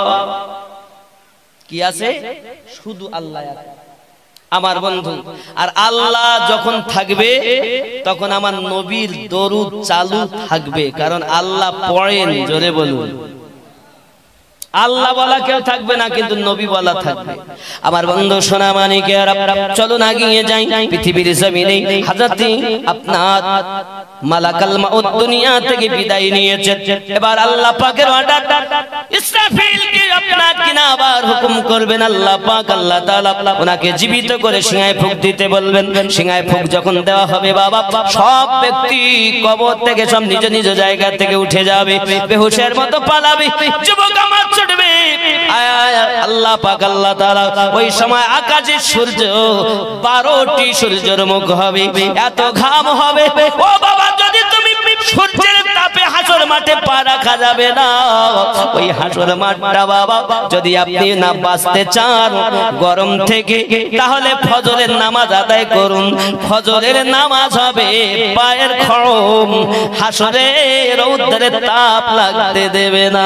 কি আছে? শুধু আল্লাহ একা। আমার বন্ধু, আর আল্লাহ যখন থাকবে তখন আমার নবীর দরুদ চালু থাকবে, কারণ আল্লাহ পড়েন। জোরে বলুন, আল্লাহ বলা কেউ থাকবে না, কিন্তু নবী বলা থাকবে। আমার বন্ধু সোনামানিকেরা, চলুন এগিয়ে যাই। পৃথিবীর জমিনে হযরত আপনার মালাকাল মাউত দুনিয়া থেকে বিদায় নিয়েছেন। এবার আল্লাহ পাকের অর্ডার, ইসরাফিলকে আপনার কিনা আবার হুকুম করবেন আল্লাহ পাক আল্লাহ তাআলা, ওনাকে জীবিত করে সিংহায় ফুঁক দিতে বলবেন। সিংহায় ফুঁক যখন দেওয়া হবে বাবা, সব ব্যক্তি কবর থেকে সব নিজ নিজ জায়গা থেকে উঠে যাবে, বেহুশের মতো পালাবে, যুবক আমার ছুটবে। আল্লাহ পাক আল্লাহ তাআলা ওই সময় আকাশে সূর্য 12টি সূর্যের মুখ হবে, এত ঘাম হবে। ও বাবা, যদি তুমি সূর্যের তাপে হাসর মাঠে পা রাখা যাবে না। ওই হাসর মাঠটা বাবা, যদি আপনি না বাঁচতে চান গরম থেকে, তাহলে ফজরের নামাজ আদায় করুন। ফজরের নামাজ হবে পায়ের খড়ম, হাসরে রৌদ্রের তাপ লাগতে দেবে না।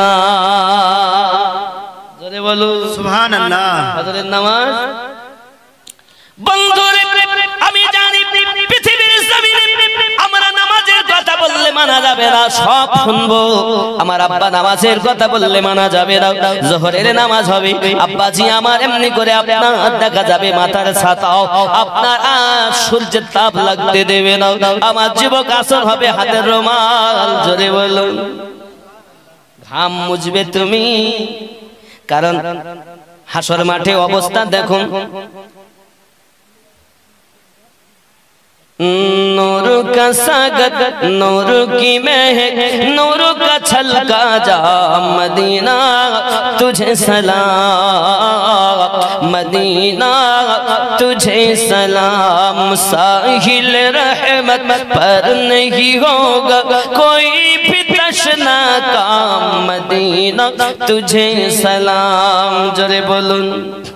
জোরে বলুন সুবহানাল্লাহ। ফজরের নামাজ, বন্ধুরে আমি জানি পৃথিবীর জমিনে আমরা নামাজের কথা বললে মানা যাবে না, সব শুনবো। আমার আব্বা নামাজের কথা বললে মানা যাবে না, জোহরের নামাজ হবে। আব্বাজি আমার এমনি করে আপনার দেখা যাবে মাথার ছাতাও আপনার সূর্যের তাপ লাগতে দেবে না। আমার যুবক আসর হবে হাতের রুমাল, জোরে বলুন। ঘাম মুছবে তুমি, কারণ হাসর মাঠে অবস্থা দেখুন। नूर का सागत, नूर की महक, नूर का छलका जा मदीना तुझे सलाम, मदीना तुझे सलाम। साहिल रहमत पर नहीं होगा कोई भी तशना काम, मदीना तुझे सलाम। जोरे बोलूं।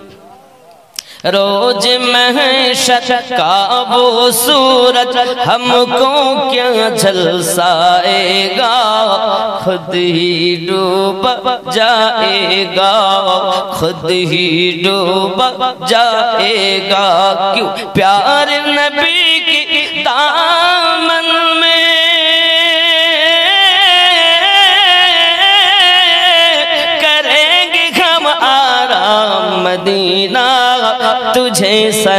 रोज महशर का वो सूरज हमको क्या झलसाएगा, खुद ही डूब जाएगा, खुद ही डूब जाएगा। क्यों प्यार नबी की दामन में करेंगे हम आराम, मदीना तुझे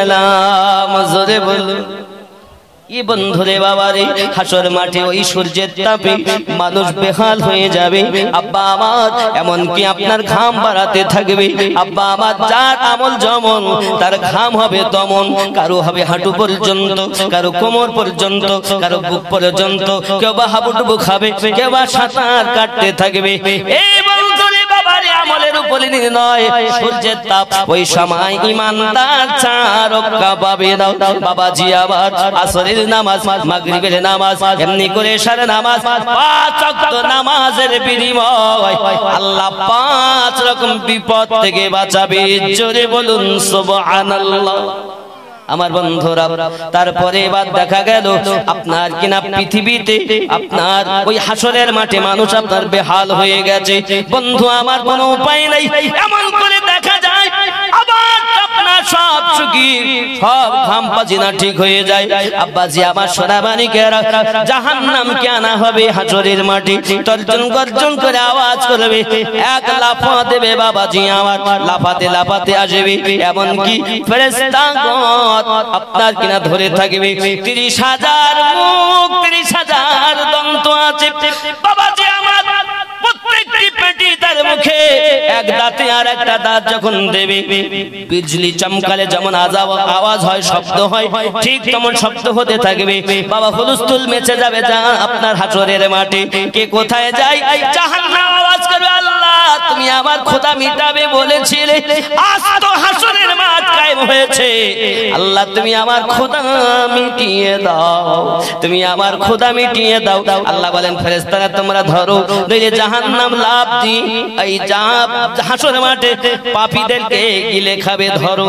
सलाम। जोरे बोलो। ये बंधुरे बाबारे হাসর মাঠে ওই সূর্যের তাপে মানুষ বেহাল হয়ে যাবে। আব্বা আমার এমনকি আপনার ঘাম বাড়াতে থাকবে। আব্বা আমার যার আমল যেমন তার ঘাম হবে তেমন, কারো হবে হাঁটু পর্যন্ত, কারো কোমর পর্যন্ত, কারো বুক পর্যন্ত, কেউ বা হাবুডুবু খাবে, কেউ বা সাঁতার কাটতে থাকবে। এই বন্ধুরে বাবারে আমলের উপরে নয় সূর্যের তাপ, ওই সময় ইমানদার চারক্কা পাবে না। বাবাজি আবার আসরের নামাজ, মাগরিবের নামাজ, এমনি করে সারা নামাজ, 5 ওয়াক্ত নামাজের বিনিময় আল্লাহ 5 রকম বিপদ থেকে বাঁচাবে। জোরে বলুন সুবহানাল্লাহ। আমার বন্ধুরা, তারপরে এবার দেখা গেল আপনার কিনা পৃথিবীতে আপনার ওই হাসরের মাঠে মানুষ আপনার বেহাল হয়ে গেছে। বন্ধু আমার কোনো উপায় নাই, এমন করে দেখা যায় আবার আপনার সব চুকি সব ঘাম পাজিনা ঠিক হয়ে যায়। আব্বাজি আমার সোনাবানিকেরা জাহান্নামকে আনা হবে হাসরের মাঠে, তর্জন গর্জন করে আওয়াজ করবে, এক লাফা দেবে বাবাজি আমার, লাফাতে লাফাতে আসবে। এমনকি ফেরেশতাগণ আপনার কিনা ধরে থাকবে। 30,000 মুখ, 30,000 দন্ত আছে বাবাজি আমার। প্রত্যেকটি পেটি তার মুখে এক দাঁতে আর একটা দাঁত যখন দেবে, বিজলি চমকালে যেমন আওয়াজ হয়, শব্দ হয়, ঠিক তেমন শব্দ হতে থাকবে। বাবা হুলস্থুল মেচে যাবে যা আপনার হাসরের মাঠে। কে কোথায় যায়? জাহান্নাম আওয়াজ করবে, আল্লাহ তুমি আমার ক্ষুধা মিটাবে বলেছিলে, আজ তো হাসরের মাঠ কায়েম হয়েছে, আল্লাহ তুমি আমার ক্ষুধা মিটিয়ে দাও, তুমি আমার ক্ষুধা মিটিয়ে দাও। আল্লাহ বলেন ফেরেশতারা তোমরা ধরো, নইলে জাহান্নাম লাভ দি এই হাসর মাঠে পাপীদেরকে গিলে খাবে, ধরো।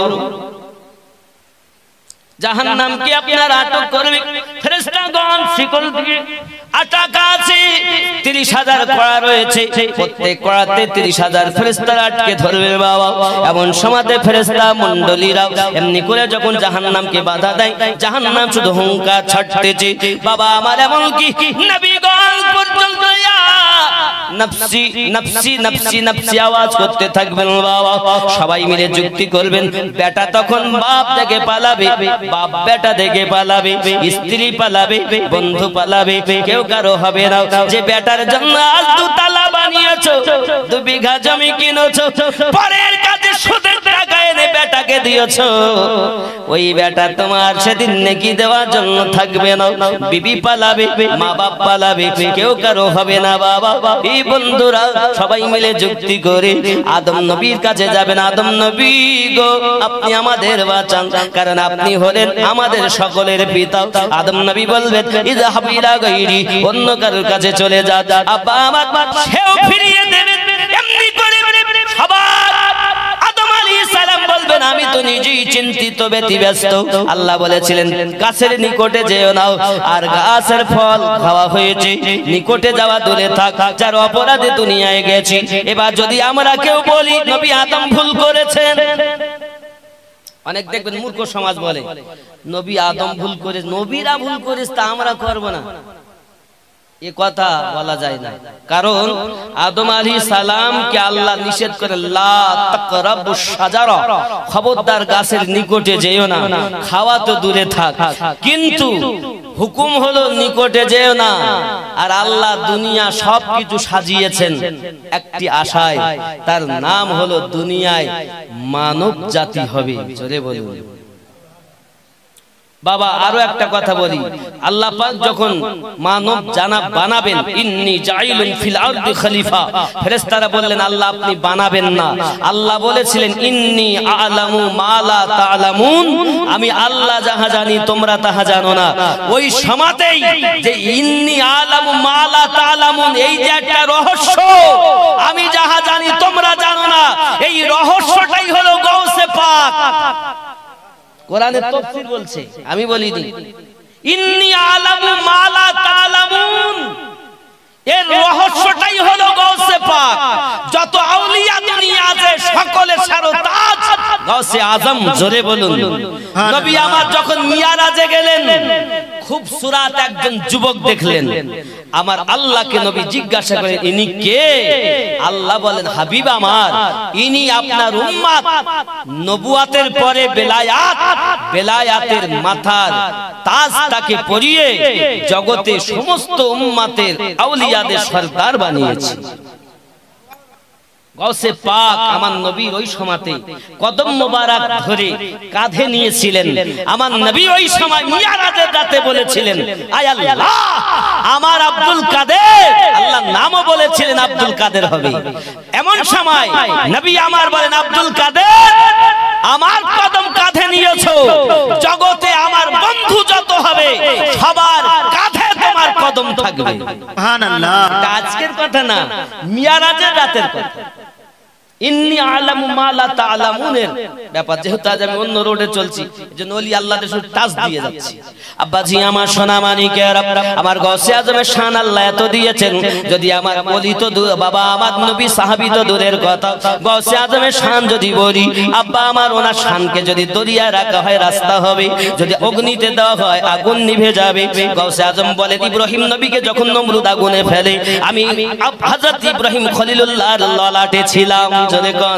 জাহান্নামকে আপনার আটক করবে ফেরেশতাগণ শিকল দিয়ে। আটাকা আছে 30,000 কড়া রয়েছে, প্রত্যেক কড়াতে 30,000 ফেরেশতারা আটকে ধরবে বাবা। এমন সময়তে ফেরেশতা মণ্ডলীরা এমনি করে যখন জাহান্নামকে বাধা দেয়, জাহান্নাম শুধু হুঙ্কার ছাড়তেছে বাবা আমার। এমন কি নবীগণ পর্যন্ত নফসি নফসি নফসি নফসি আওয়াজ করতে থাকবেন বাবা। সবাই মিলে যুক্তি করবেন। বেটা তখন বাপ দেখে পালাবে, বাপ বেটা দেখে পালাবে, স্ত্রী পালাবে, বন্ধু পালাবে, কেউ কারো হবে না। যে বেটার জন্য আজ 2 তালা বানিয়েছো, 2 বিঘা জমি কিনেছো, পরের কাছে সুদের টাকা এনে বেটাকে দিয়েছো, ওই বেটা তোমার সেদিন নেকি দেওয়ার জন্য থাকবে না। বিবি পালাবে, মা বাপ পালাবে, কেউ কারো হবে না বাবা। এই বন্ধুরা সবাই মিলে যুক্তি করে আদম নবীর কাছে যাবেন। আদম নবী গো আপনি আমাদের বাঁচান, কারণ আপনি হলেন আমাদের সকলের পিতা। আদম নবী বলবেন ইযহাব ইলা গায়রি, অন্য কারোর কাছে চলে যা। আব্বা আমার সেও ফিরিয়ে দেবেন। এমনি করে সবার আদম আলাইহিস সালাম বলবেন আমি তো নিজেই চিন্তিত ব্যতিব্যস্ত। আল্লাহ বলেছিলেন গাছের নিকটে যেও না, আর গাছের ফল খাওয়া হয়েছে, নিকটে যাওয়া দূরে থাক, যার অপরাধে দুনিয়ায় গেছি। এবার যদি আমরা কেউ বলি নবী আদম ভুল করেছেন, অনেক দেখবেন মূর্খ সমাজ বলে নবী আদম ভুল করে, নবীরা ভুল করিস তা আমরা করব না, এ কথা বলা যায় না। কারণ আদম আলাইহিস সালামকে আল্লাহ নিষেধ করে লা তাকরাবুশ শাজারা, খবরদার গাছের নিকটে যেও না, খাওয়া তো দূরে থাক, কিন্তু হুকুম হলো নিকটে যেও না। আর আল্লাহ দুনিয়া সবকিছু সাজিয়েছেন একটি আশায়, তার নাম হলো দুনিয়ায় মানব জাতি হবে। জোরে বলুন বাবা। আরো একটা কথা বলি, আল্লাহ পাক যখন মানব জানাব বানাবেন, ইন্নী জাইলুন ফিল আরদি খলিফা, ফেরেশতারা বললেন আল্লাহ আপনি বানাবেন না, আল্লাহ বলেছিলেন ইন্নী আ'লামু মা লা তা'লামুন, আমি আল্লাহ যাহা জানি তোমরা তাহা জানো না। ওই সময়তেই যে ইন্নী আ'লামু মা লা তা'লামুন, এই যে একটা রহস্য, আমি যাহা জানি তোমরা জানো না, এই রহস্যটাই হলো গাউসে পাক। কোরআনের তাফসীর বলছে, আমি বলিনি। ইন্নী আ'লামু মা লা তা'লামুন, এর রহস্যটাই হলো গাউসে পাক। যত আউলিয়া দুনিয়া আছে সকলের সারতাজ গাউসে আজম। জোরে বলুন। নবী আমার যখন মিরাজে গেলেন, খুব সুরাত একজন যুবক দেখলেন, আমার আল্লাহকে নবী জিজ্ঞাসা করেন ইনি কে? আল্লাহ বলেন হাবিব আমার, ইনি আপনার উম্মত, নবুয়াতের পরে বেলায়াত, বেলায়াতের মাথার তাজটাকে পরিয়ে জগতে সমস্ত উম্মতের আউলিয়াদের সরদার বানিয়েছে। গাউসে পাক আমার নবীর ওই সময়তে কদম মোবারক ধরে কাঁধে নিয়েছিলেন। আমার নবী ওই সময় মিরাজের রাতে বলেছিলেন আয় আল্লাহ আমার আব্দুল কাদের, আল্লাহ নামও বলেছিলেন আব্দুল কাদের হবে। এমন সময় নবী আমার বলেন আব্দুল কাদের, আমার কদম কাঁধে নিয়েছো, জগতে আমার বন্ধু যত হবে সবার কাঁধে তোমার কদম থাকবে। সুবহানাল্লাহ। আজকের কথা না, মিরাজের রাতের কথা। ইন্নী আ'লামু মা লা তা'লামুনের ব্যাপার, যেহেতু আজ আমি অন্য রোডে চলছি, এজন্য ওলি আল্লাহদের শুধু টাচ দিয়ে যাচ্ছি। আব্বাজি আমার সোনা মানিকের, আমার গাউসে আজমের শান আল্লাহ এত দিয়েছেন, যদি আমার বলি তো বাবা আমার নবী সাহাবী তো দূরের কথা, গাউসে আজমের শান যদি বলি, আব্বা আমার ওনার শানকে যদি দরিয়ায় রাখা হয় রাস্তা হবে, যদি অগ্নিতে দেওয়া হয় আগুন নিভে যাবে। গাউসে আজম বলেন ইব্রাহিম নবীকে যখন নমরুদ আগুনে ফেলে, আমি হযরত ইব্রাহিম খলিলুল্লাহর ললাটে ছিলাম। জোরে কোন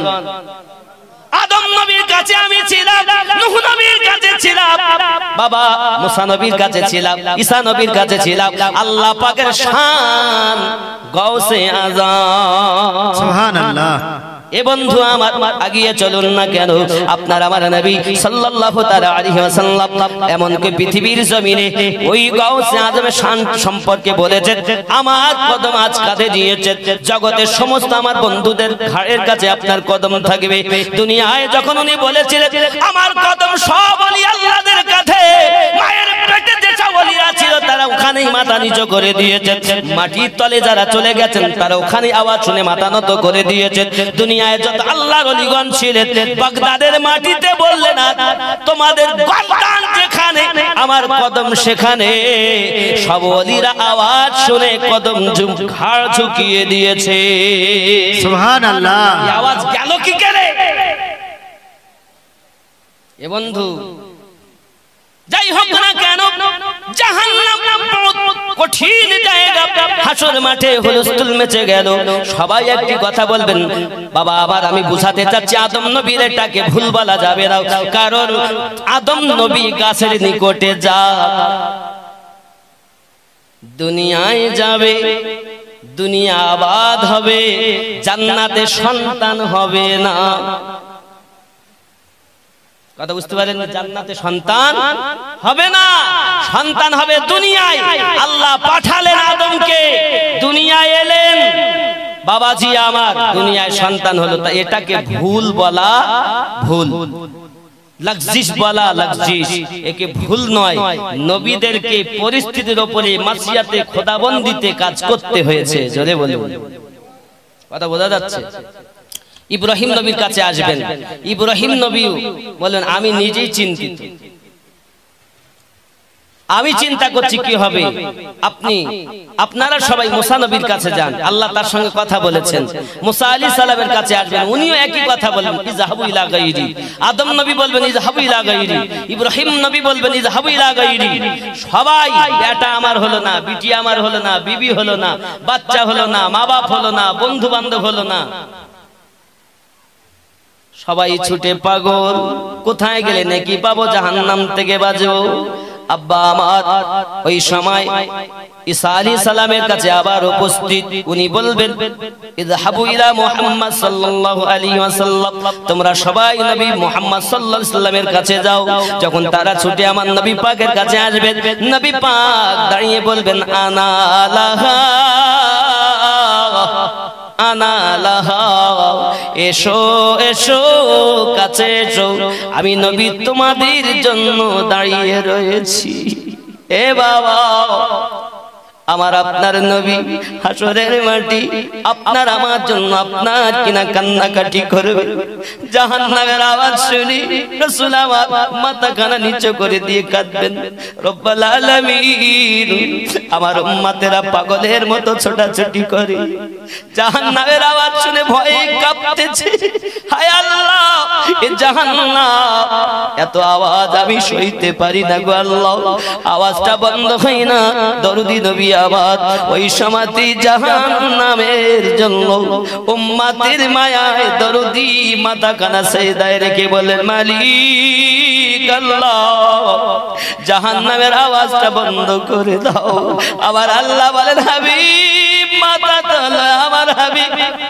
আদম নবীর কাছে আমি ছিলাম, নূহ নবীর কাছে ছিলাম, বাবা মুসা নবীর কাছে ছিলাম, ঈসা নবীর কাছে ছিলাম। আল্লাহ পাকের শান গাউসে আজম। সুবহানাল্লাহ। এ বন্ধু আমার আগিয়ে চলুন না কেন, আপনার আমার নবী সাল্লাল্লাহু তাআলা আলাইহি ওয়াসাল্লাম এমনকি পৃথিবীর জমিনে ওই গাউসে আজমের শান সম্পর্কে বলেছেন, আমার কদম আজ কাঁধে দিয়েছে, জগতের সমস্ত আমার বন্ধুদের ঘাড়ের কাছে আপনার কদম থাকবে। দুনিয়ায় যখন উনি বলেছিলেন আমার কদম সব ওলি আল্লাহদের কাঁধে, মায়ের পেটে যে সব ওলিরা ছিল তারা ওখানেই মাথা নিচু করে দিয়েছেন, মাটির তলে যারা চলে গেছেন তারা ওখানেই আওয়াজ শুনে মাথা নত করে দিয়েছেন। দুনিয়ায় যত আল্লাহর ওলিগণ ছিলেন বাগদাদের মাটিতে বললেন তোমাদের গর্দান যেখানে আমার কদম সেখানে, সব ওলিরা আওয়াজ শুনে কদম ঘাড় ঝুঁকিয়ে দিয়েছে। সুবহানাল্লাহ। এই আওয়াজ গেল কি করে? এ বন্ধু যাই হোক না কেন, জাহান্নাম কঠিন জায়গা, হাসর মাঠে হুলস্থুল মেচে গেল। সবাই একটি কথা বলবেন, বাবা আবার আমি বুঝাতে চাচ্ছি আদম নবীর এটাকে ভুল বলা যাবে না, কারণ আদম নবী গাছের নিকটে যা দুনিয়ায় যাবে, দুনিয়া আবাদ হবে, জান্নাতে সন্তান হবে না। কথা বুঝতে পারেন? জান্নাতে সন্তান হবে না, সন্তান হবে দুনিয়ায়। আল্লাহ পাঠালেন আদমকে, দুনিয়ায় এলেন, বাবাজি আমার দুনিয়ায় সন্তান হলো, তা এটাকে ভুল বলা ভুল, লগজিস বলা লগজিস, একে ভুল নয়। নবীদেরকে পরিস্থিতির উপরে মাসিয়াতে খোদাবন্দিতে কাজ করতে হয়েছে। জোরে বলে কথা বোঝা যাচ্ছে? ইব্রাহিম নবীর কাছে আসবেন, ইব্রাহিম নবী বলেন আমি নিজেই চিন্তিত, আমি চিন্তা করছি কি হবে। আপনারা সবাই মুসা নবীর কাছে যান, আল্লাহ তার সঙ্গে কথা বলেছেন। মুসা আলাইহিস সালামের কাছে আসবেন, উনিও একই কথা বলবেন, ইযহাবু ইলা গায়রি। আদম নবী বলবেন ইযহাবু ইলা গায়রি, ইব্রাহিম নবী বলবেন ইযহাবু ইলা গায়রি। সবাই এটা আমার হলো না, বিটি আমার হলো না, বিবি হলো না, বাচ্চা হলো না, মা বাপ হলো না, বন্ধু বান্ধব হলো না, সবাই ছুটে পাগল। কোথায় গেলে নাকি পাবো, জাহান্নাম থেকে বাঁচবো। আব্বা আমার ওই সময় ঈসা আলাইহিস সালামের কাছে আবার উপস্থিত, উনি বলবেন ইযহাবু ইলা মুহাম্মদ সাল্লাল্লাহু আলাইহি ওয়াসাল্লাম, তোমরা সবাই নবী মুহাম্মদ সাল্লাল্লাহু আলাইহি ওয়াসাল্লামের কাছে যাও। যখন তারা ছুটে আমার নবী পাকের কাছে আসবে, নবী পাক দাঁড়িয়ে বলবেন আনা লাহা আনা লাহা, এসো এসো কাছে এসো, আমি নবী তোমাদের জন্য দাঁড়িয়ে রয়েছি। এ বাবা, আমার আপনার নবী হাসরের মাটি আপনার আমার জন্য আপনার কিনা কান্নাকাটি করবে। জাহান্নামের আওয়াজ শুনি রাসূল আমার মাথা কানা নিচু করে দিয়ে কাঁদবেন, রব্বুল আলামিন আমার উম্মতেরা পাগলের মতো ছোটাছুটি করে, জাহান্নামের আওয়াজ শুনে ভয়ে কাঁপতেছে। হায় আল্লাহ, এ জাহান্নাম, এত আওয়াজ আমি সইতে পারি না গো আল্লাহ, আওয়াজটা বন্ধ হয় না। দরদি নবী আবার ওই সমাতি জাহান্নামের জন্য উম্মতের মায়ায় দরদি মাথা কানা সেজদায় রেখে বলেন মালিক আল্লাহ, জাহান্নামের আওয়াজটা বন্ধ করে দাও। আবার আল্লাহ বলেন হাবিব মাথা তোলো, আমার হাবিব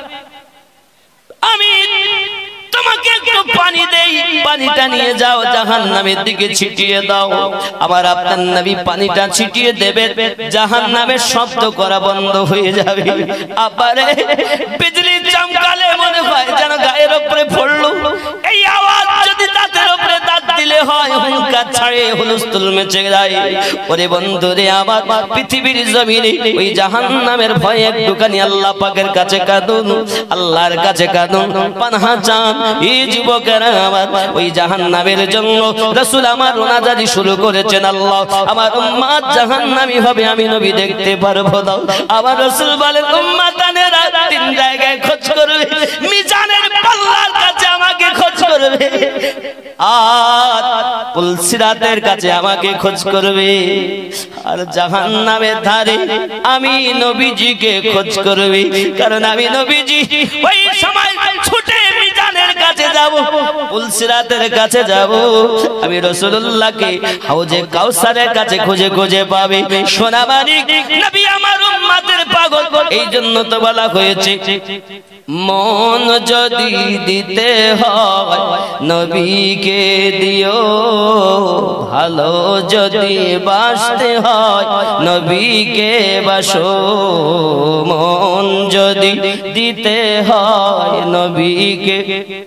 আমি তোমাকে একটু পানি দেই, পানিটা নিয়ে যাও জাহান্নামের দিকে ছিটিয়ে দাও। আবার আপনার নবী পানিটা ছিটিয়ে দেবে, জাহান্নামের শব্দ করা বন্ধ হয়ে যাবে। আবারে বিজলি চমকালে মনে হয় যেন গায়ের উপরে পড়লো। এই আওয়াজ যদি দাঁতের উপরে দাঁত দিলে হয় হুঙ্কার ছাড়ে হুলস্থুল মেচে যায়। ওরে বন্ধুরে আমার পৃথিবীর জমিনে ওই জাহান্নামের ভয়ে একটুখানি আল্লাহ পাকের কাছে কাঁদুন, আল্লাহর কাছে কাঁদুন, পানাহ চান। এই যুবকেরা আমার ওই জাহান্নামের জন্য রাসূল আমার রোনাজারি শুরু করেছেন, আল্লাহ আমার উম্মত জাহান্নামী হবে আমি নবী দেখতে পারবো দাও। আবার রাসূল বলেন উম্মতানেরা তিন জায়গায় খোঁজ করবে, মিজানের পাল্লার কাছে আমাকে খোঁজ করবে, আর পুলসিরাতের কাছে আমাকে খোঁজ করবে, আর জাহান্নামের ধারে আমি নবীজিকে খোঁজ করবে। কারণ আমি নবীজি ওই সময় ছুটে মিজানের কাছে যাব, পুলসিরাতের কাছে যাব, আমি রাসূলুল্লাহকে হাউজে কাউসারের কাছে খুঁজে খুঁজে পাবে। সোনামানিক নবী আমার উম্মতের পাগল, এই জন্য তো বলা হয়েছে মন যদি দিতে হয় নবীকে দিও, ভালো যদি বাসতে হয় নবীকে বাসো, মন যদি দিতে হয় নবীকে,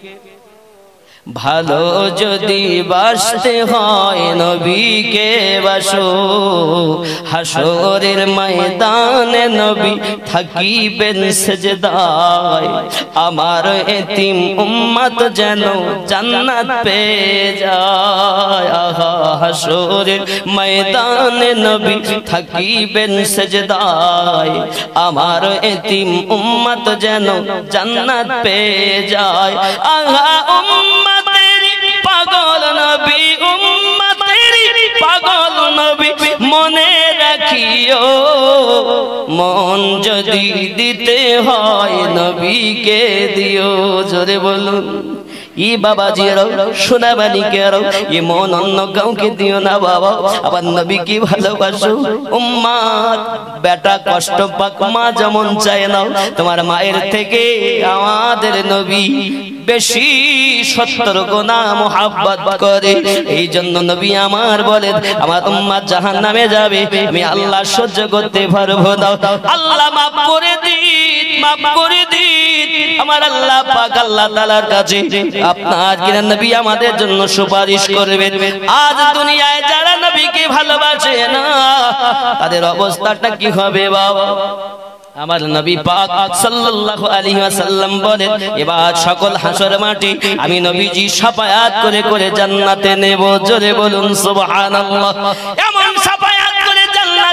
ভালো যদি বাসতে হয় নবীকে বাসো, হাসরের ময়দানে নবী থাকিবেন সেজদায়, আমার এতিম উম্মত যেন জান্নাত পেয়ে যায়। হাসরের ময়দানে নবী থাকিবেন সেজদায়, আমার এতিম উম্মত যেন জান্নাত পেয়ে যায়। আহা উম্মত পাগল নবী, উম্মতের পাগল নবী, মনে রাখিও মন যদি দিতে হয় নবীকে দিও। জোরে বলুন ই বাবাজিরাও সোনামানিকেরাও, এ মন অন্য কাউকে দিও না বাবা, আবার নবীকে ভালোবাসো। উম্মত বেটা কষ্ট পাক, মা যেমন চায় না, তোমার মায়ের থেকে আমাদের নবী বেশি 70 গুণা মুহাব্বত করে। এই জন্য নবী আমার বলেন আমার উম্মত জাহান্নামে যাবে, আমি আল্লাহ সহ্য করতে পারবো না। আল্লাহ মাফ করে দিন, মাফ করে দিন আমার আল্লাহ পাক আল্লাহ তাআলার কাছে আপনার কিনা নবী আমাদের জন্য সুপারিশ করবেন। আজ দুনিয়ায় যারা নবীকে ভালোবাসে না তাদের অবস্থাটা কি হবে বাবা? আমার নবী পাক সাল্লাল্লাহু আলাইহি ওয়াসাল্লাম বলেন এবার সকল হাসর মাটি আমি নবীজি শাফায়াত করে করে জান্নাতে নেব। জোরে বলুন সুবহানাল্লাহ। এমন শাফায়াত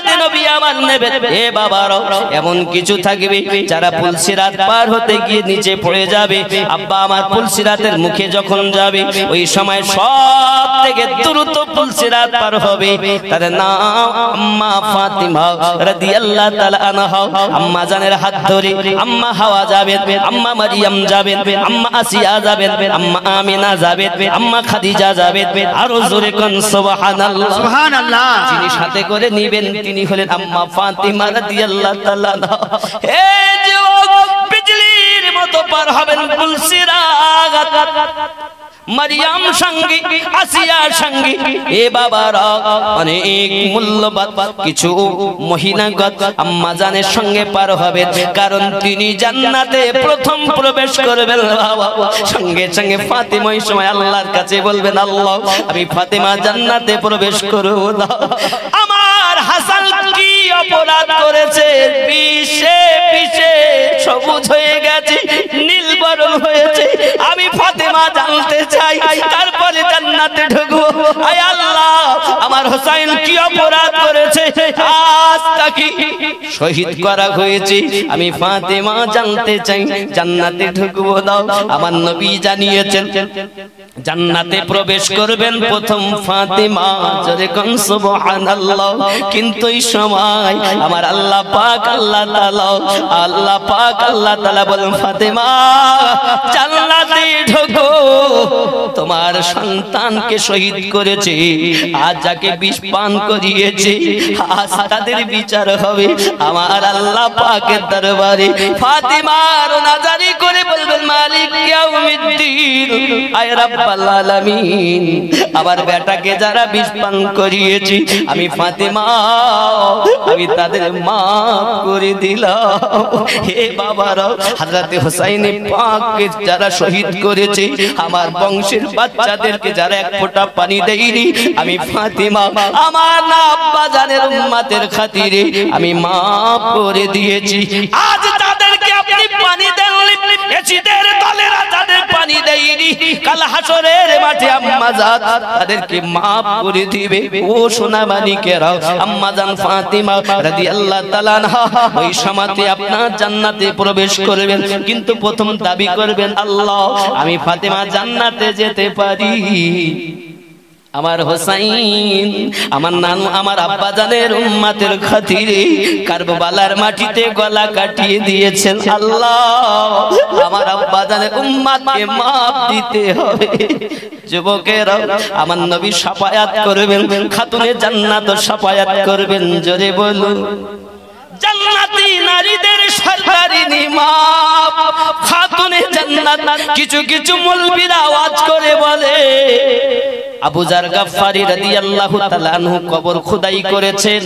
জান্নাতে নবী আমার নেবে। এ বাবারা, এমন কিছু থাকবে যারা পুলসিরাত পার হতে গিয়ে নিচে পড়ে যাবে। আব্বা আমার পুলসিরাতের মুখে যখন যাবে, ওই সময় সব থেকে দ্রুত পুলসিরাত পার হবে। তার নাম আম্মা ফাতিমা রাদিয়াল্লাহু তাআলা আনহা। আম্মা জানের হাত ধরে আম্মা হাওয়া যাবেন, আম্মা মারিয়াম যাবেন, আম্মা আসিয়া যাবেন, আম্মা আমিনা যাবেন, আম্মা খাদিজা যাবেন। আরো জোরে কোন সুবহানাল্লাহ। সুবহানাল্লাহ। যিনি সাথে করে নিবেন তিনি হলেন আম্মা ফাতিমা রাদিয়াল্লাহু তাআলা আনহা। হে যুবক, বিজলির মতো পার হবেন পুলসিরাত। মারিয়াম সঙ্গী, আসিয়া সঙ্গী। এ বাবারা, অনেক মূল্যবান কিছু মহিলাগত আম্মা জানের সঙ্গে পার হবে, কারণ তিনি জান্নাতে প্রথম প্রবেশ করবেন। সঙ্গে সঙ্গে ফাতিমা ওই সময় আল্লাহর কাছে বলবেন, আল্লাহ আমি ফাতিমা জান্নাতে প্রবেশ করব না। আমার হাসান কি অপরাধ করেছে? পিছে পিছে সবুজ হয়ে গেছে, নীল বরণ হয়েছে। আমি ফাতিমা জানতে চাই, তারপরে জান্নাতে ঢুকবো। আয় আল্লাহ, আমার হোসেন কি অপরাধ করেছে? আজ তাকে শহীদ করা হয়েছে, আমি ফাতিমা জানতে চাই, জান্নাতে ঢুকবো দাও। আমার নবী জানিয়েছেন জান্নাতে প্রবেশ করবেন প্রথম ফাতিমা। জোরে কোন সুবহানাল্লাহ। কিন্তু এই সময় আমার আল্লাহ পাক আল্লাহ তাআলা বলেন, ফাতিমা জান্নাতে ঢোকো। তোমার সন্তানকে শহীদ করেছে, আজ যাকে বিষ পান করিয়েছে, আজ তাদের বিচার হবে আমার আল্লাহ পাকের দরবারে। ফাতিমা রোনাজারি করে বলবেন, মালিক ইয়াউমিদ্দিন, আয় রাব্বাল আলামিন, আমার বেটাকে যারা বিষ পান করিয়েছে, আমি ফাতিমা আমি তাদের মাফ করে দিলাম। হে বাবারা, হযরতে হুসাইন পাককে যারা শহীদ করেছে, আমার বংশের বাচ্চাদেরকে যারা এক ফোঁটা পানি দেয়নি, আমি ফাতিমা আমার না আব্বা জানের উম্মতের খাতিরে আমি মাফ করে দিয়েছি। আজ তাদেরকে আপনি পানি দেননি, এজিদের দলেরা যাদের পানি দেয়নি, কাল হাসরের মাঠে আম্মা জান তাদেরকে মাফ করে দিবে। ও সোনা মানিকেরা, আম্মা জান ফাতিমা রাদিয়াল্লাহু তাআলা আনহা ওই সময়তে আপনার জান্নাতে প্রবেশ করবেন, কিন্তু প্রথম দাবি করবেন, আল্লাহ আমি ফাতিমা জান্নাতে যেতে পারি। আমার হোসাইন আমার নানু আমার আব্বা জানের উম্মতের খাতিরে কারবালার মাটিতে গলা কাটিয়ে দিয়েছেন। আল্লাহ আমার আব্বা জানের উম্মতকে মাফ দিতে হবে। যুবকেরা, আমার নবী শাফায়াত করবেন, খাতুনে জান্নাত শাফায়াত করবেন। জোরে বলুন, জান্নাতি নারীদের সরকারি নিমাপ খাতুনে জান্নাত। কিছু কিছু মৌলবীরা আওয়াজ করে বলে, আবু যার গাফফারি রাদিয়াল্লাহু তাআলা আনহু কবর খোদাই করেছেন।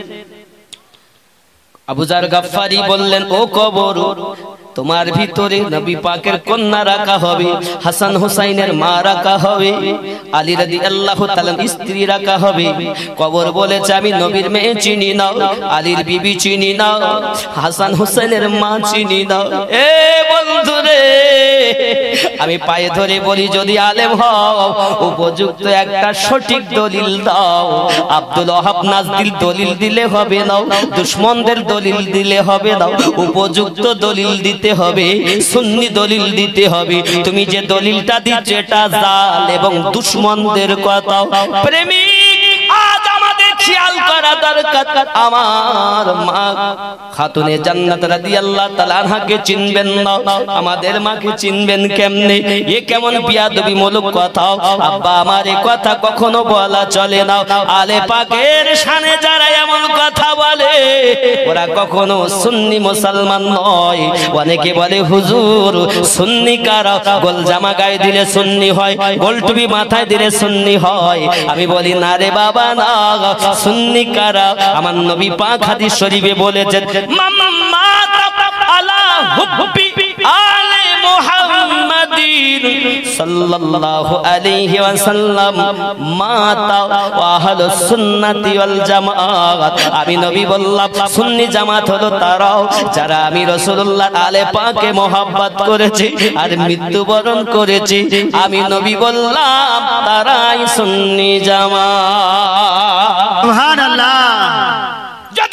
আবু যার গাফফারি বললেন, ও কবর, তোমার ভিতরে নবী পাকের কন্যা রাখা হবে, হাসান হুসাইনের মা রাখা হবে, আলী রাদিয়াল্লাহু তাআলা স্ত্রী রাখা হবে। কবর বলেছে, আমি নবীর মেয়ে চিনি না, আলীর বিবি চিনি না, হাসান হুসাইনের মা চিনি না। এ বন্ধুরে, আমি পায়ে ধরে বলি, যদি আলেম হও উপযুক্ত একটা সঠিক দলিল দাও। আব্দুল ওয়াহাব নাজদিল দলিল দিলে হবে না, দুশমনদের দলিল দিলে হবে না, উপযুক্ত দলিল দিতে হবে, সুন্নি দলিল দিতে হবে। তুমি যে দলিলটা দিচ্ছ এটা জাল এবং দুশমনদের কথা। প্রেমিক, আজ আমাদের খেয়াল করা দরকার। আমার মা খাতুনে জান্নাত রাদিয়াল্লাহু তাআলা আনহাকে চিনবেন না, আমাদের মাকে চিনবেন কেমনে? এ কেমন বিয়াদবিমূলক কথা? আব্বা আমার এই কথা কখনো বলা চলে না। আলে পাকের শানে যারা এমন কথা বলে, ওরা কখনো সুন্নি মুসলমান নয়। অনেকে বলে, হুজুর সুন্নি কারা? গোল জামা গায়ে দিলে সুন্নি হয়, গোল টুপি মাথায় দিলে সুন্নি হয়। আমি বলি, না রে বাবা না, সুন্নি কারা? আমার নবী পাক হাদিস শরীফে বলেছেন, মাম্মা আলা হুব্বি আলে মুহাম্মাদিন সাল্লাল্লাহু আলাইহি ওয়াসাল্লাম মাতা ওয়া আহলুস সুন্নাতি ওয়াল জামাত। আমি নবী বললাম, সুন্নি জামাত হলো তারাও যারা আমি রাসূলুল্লাহ আলে পাকে মহব্বত করেছে আর মৃত্যুবরণ করেছে। আমি নবী বললাম, তারাই সুন্নি জামাত। সুবহানাল্লাহ।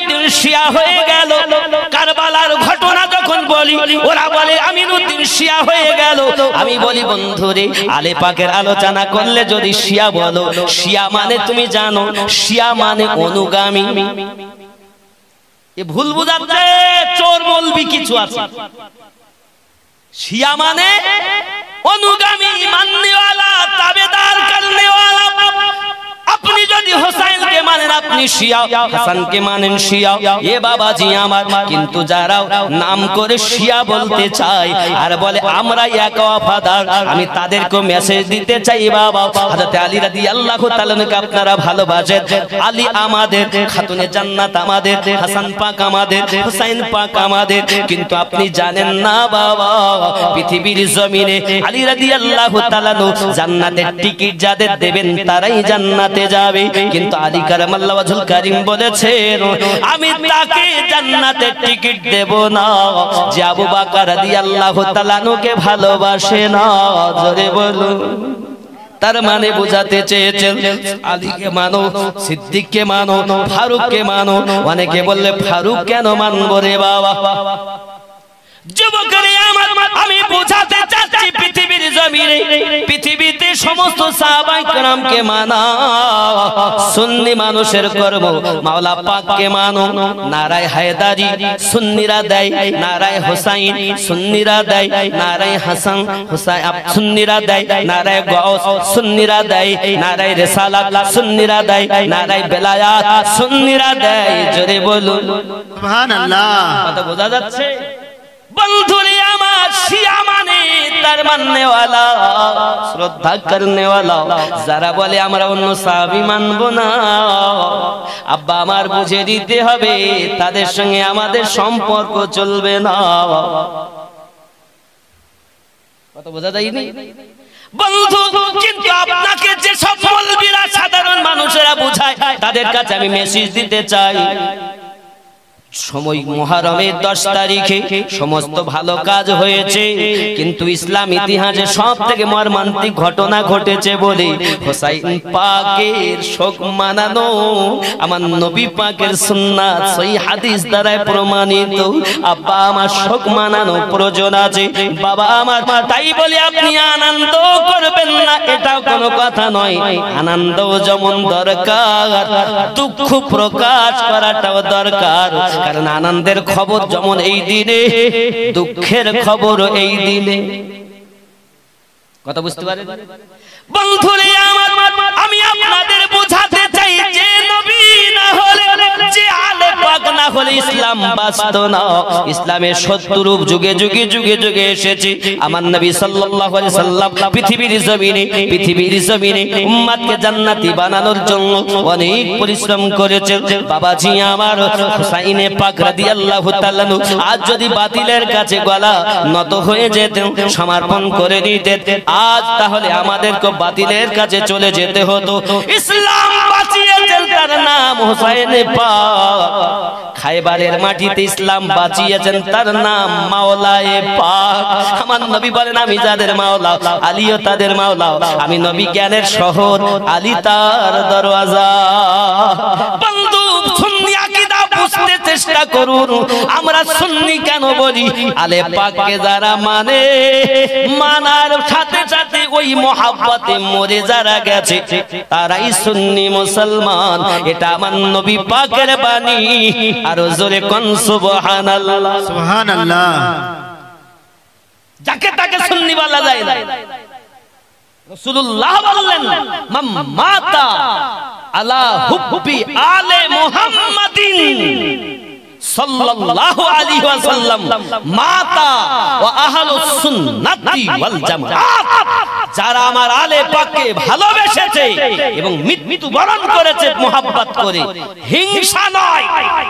আমিনুদ্দিন শিয়া হয়ে গেল। কারবালার ঘটনা যখন বলি ওরা বলে আমিনুদ্দিন শিয়া হয়ে গেল। আমি বলি বন্ধুরে, আলে পাকের আলোচনা করলে যদি শিয়া বলো, শিয়া মানে তুমি জানো শিয়া মানে অনুগামী। এ ভুল বুঝাচ্ছে, চোর মৌলবি কিছু আছে। শিয়া মানে অনুগামী, মাননেওয়ালা, তাবেদার করনেওয়ালা। আপনি যদি হোসেনকে মানেন আপনি শিয়া, হাসানকে মানেন শিয়া, এ বাবাজি আমার। কিন্তু যারা নাম করে শিয়া বলতে চায় আর বলে আমরা এক ওয়াফাদার, আমি তাদেরকে মেসেজ দিতে চাই বাবা, হযরত আলী রাদিয়াল্লাহু তাআলা কে আপনারা ভালোবাসেন। আলী আমাদের, খাতুনে জান্নাত আমাদের, হাসান পাক আমাদের, হোসেন পাক আমাদের। কিন্তু আপনি জানেন না বাবা, পৃথিবীর জমিনে আলী রাদিয়াল্লাহু তাআলা জান্নাতের টিকিট যাদের দেবেন তারাই জান্নাতে যাবে। কিন্তু আলী কারামাল্লাহু ওয়াজহুল কারীম বলেছেন আমি তাকে জান্নাতের টিকিট দেব না যে আবু বকর রাদিয়াল্লাহু তাআলা কে ভালোবাসে না। জোরে বলুন। তার মানে বোঝাতে চেয়েছেন আলীকে মানো, সিদ্দিককে মানো, ফারুককে মানো। অনেকে বললে ফারুক কেন মানবো রে বাবা? যুবকরে আমার, আমি বোঝাতে চাচ্ছি পৃথিবীর জমিনে, পৃথিবীতে সমস্ত সাহাবায়ে কেরামকে মানা সুন্নি মানুষের কর্ম। মাওলা পাককে মানো, নারায়ে হায়দারি সুন্নিরা দেয়, নারায়ে হোসাইন সুন্নিরা দেয়, নারায়ে হাসান হুসাইন সুন্নিরা দেয়, নারায়ে গাউস সুন্নিরা দেয়, নারায়ে রিসালাত সুন্নিরা দেয়, নারায়ে বেলায়াত সুন্নিরা দেয়। জোরে বলুন সুবহানাল্লাহ। কথা বোঝা যাচ্ছে? বন্ধুরে আমার, শিয়া মানে তার মাননেওয়ালা, শ্রদ্ধা করনেওয়ালা। যারা বলে আমরা অন্য সাহাবী মানবো না, আব্বা আমার বুঝে দিতে হবে তাদের সঙ্গে আমাদের সম্পর্ক চলবে না। কত বোঝা যায়নি বন্ধু? কিন্তু আপনাকে যে সব মৌলবীরা সাধারণ মানুষেরা বুঝায় তাদের কাছে আমি মেসেজ দিতে চাই, সময় মুহররমের 10 তারিখে সমস্ত ভালো কাজ হয়েছে, কিন্তু ইসলাম ইতিহাসে সবথেকে মর্মান্তিক ঘটনা ঘটেছে বলে হোসাইন পাকের শোক মানানো আমার নবী পাকের সুন্নাত সহিহ হাদিস দ্বারা প্রমাণিত। আব্বা আমার শোক মানানো প্রয়োজন আছে বাবা আমার। তাই বলে আপনি আনন্দ করবেন না এটা কোনো কথা নয়। আনন্দ যেমন দরকার, দুঃখ প্রকাশ করাটাও দরকার। কারণ আনন্দের খবর যেমন এই দিনে, দুঃখের খবর এই দিনে। কথা বুঝতে পারেন বন্ধুরে আমার? আমি আপনাদের বোঝাতে চাই যে নবী না হলে, যে আলে পাক না হলে ইসলাম বাঁচত না। ইসলামের সত্য রূপ যুগে যুগে যুগে যুগে এসেছে। আমার নবী সাল্লাল্লাহু আলাইহি সাল্লাম পৃথিবীর জমিনে উম্মতকে জান্নাতি বানানোর জন্য অনেক পরিশ্রম করেছেন। বাবাজি আমার, হুসাইনে পাক রাদিয়াল্লাহু তাআলা আজ যদি বাতিলের কাছে গলা নত হয়ে যেতেন, সমর্পণ করে দিতেন, আজ তাহলে আমাদেরকে বাতিলের কাছে চলে যেতে হতো। ইসলাম বাঁচিয়েছেন তার নাম হুসাইনে পাক। খায়বারের মাটিতে ইসলাম বাঁচিয়েছেন তার নাম মাওলায়ে পাক। আমার নবী বলেন আমি যাদের মাওলা, আলীও তাদের মাওলা। আমি নবী জ্ঞানের শহর, আলী তার দরওয়াজা। বন্ধু, সুন্নি আকীদা বুঝতে চেষ্টা করুন। আমরা সুন্নি কেন বলি? আলে পাককে যারা মানে, মানার সাথে সাথে ওই মহব্বতে মরে যারা গেছে তারাই সুন্নি মুসলমান। এটা আমার নবী পাকের বাণী। আর জোরে কোন সুবহানাল্লাহ। সুবহানাল্লাহ। যাকে তাকে সুন্নি বলা যায় না। রাসূলুল্লাহ বললেন মান মাতা আলা হুব্বি আলে মুহাম্মাদিন সাল্লাল্লাহু আলাইহি ওয়াসাল্লাম মাতা ওয়া আহলুস সুন্নাতি ওয়াল জামাআত। যারা আমার আলে পাককে ভালোবেসেছে এবং মৃত্যু বরণ করেছে মোহাব্বত করে, হিংসা নয়।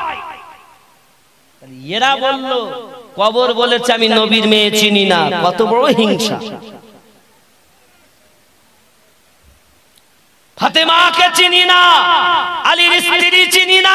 এরা বলল কবর বলেছে আমি নবীর মেয়ে চিনি না, কত বড় হিংসা। ফাতেমাকে চিনি না, আলীর স্ত্রী চিনি না।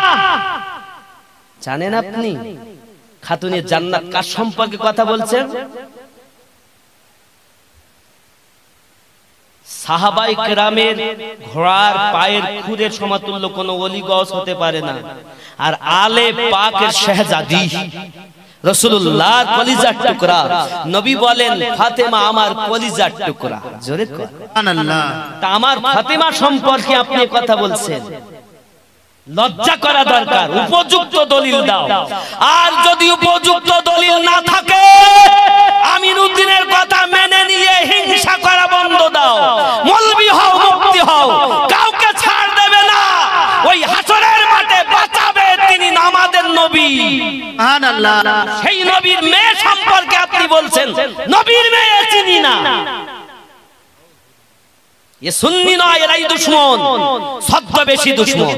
জানেন আপনি খাতুনে জান্নাত কার সম্পর্কে কথা বলছেন? সাহাবায়ে কেরামের ঘোড়ার পায়ের খুরের সমতুল্য কোনো ওলি গস হতে পারে না। আর আলে পাকের শাহজাদি রাসূলুল্লাহর কলিজার টুকরা, নবী বলেন ফাতেমা আমার কলিজার টুকরা। জোরে সুবহানাল্লাহ। তা আমার ফাতেমা সম্পর্কে আপনি কথা বলছেন, লজ্জা করা দরকার। উপযুক্ত দলিল দাও। আর যদি উপযুক্ত দলিল না থাকে, আমিনউদ্দিনের কথা মেনে নিয়ে হিংসা করা বন্ধ দাও। মৌলবি হও, মুফতি হও, কাউকে ছাড় দেবে না। ওই হাসরের মাঠে বাঁচাবে তিনি আমাদের নবী। সুবহানাল্লাহ। সেই নবীর মেয়ে সম্পর্কে আপনি বলছেন নবীর মেয়ে চিনি না। এ সুন্নি নয়, এরাই দুশমন, সদ্য বেশি দুশমন।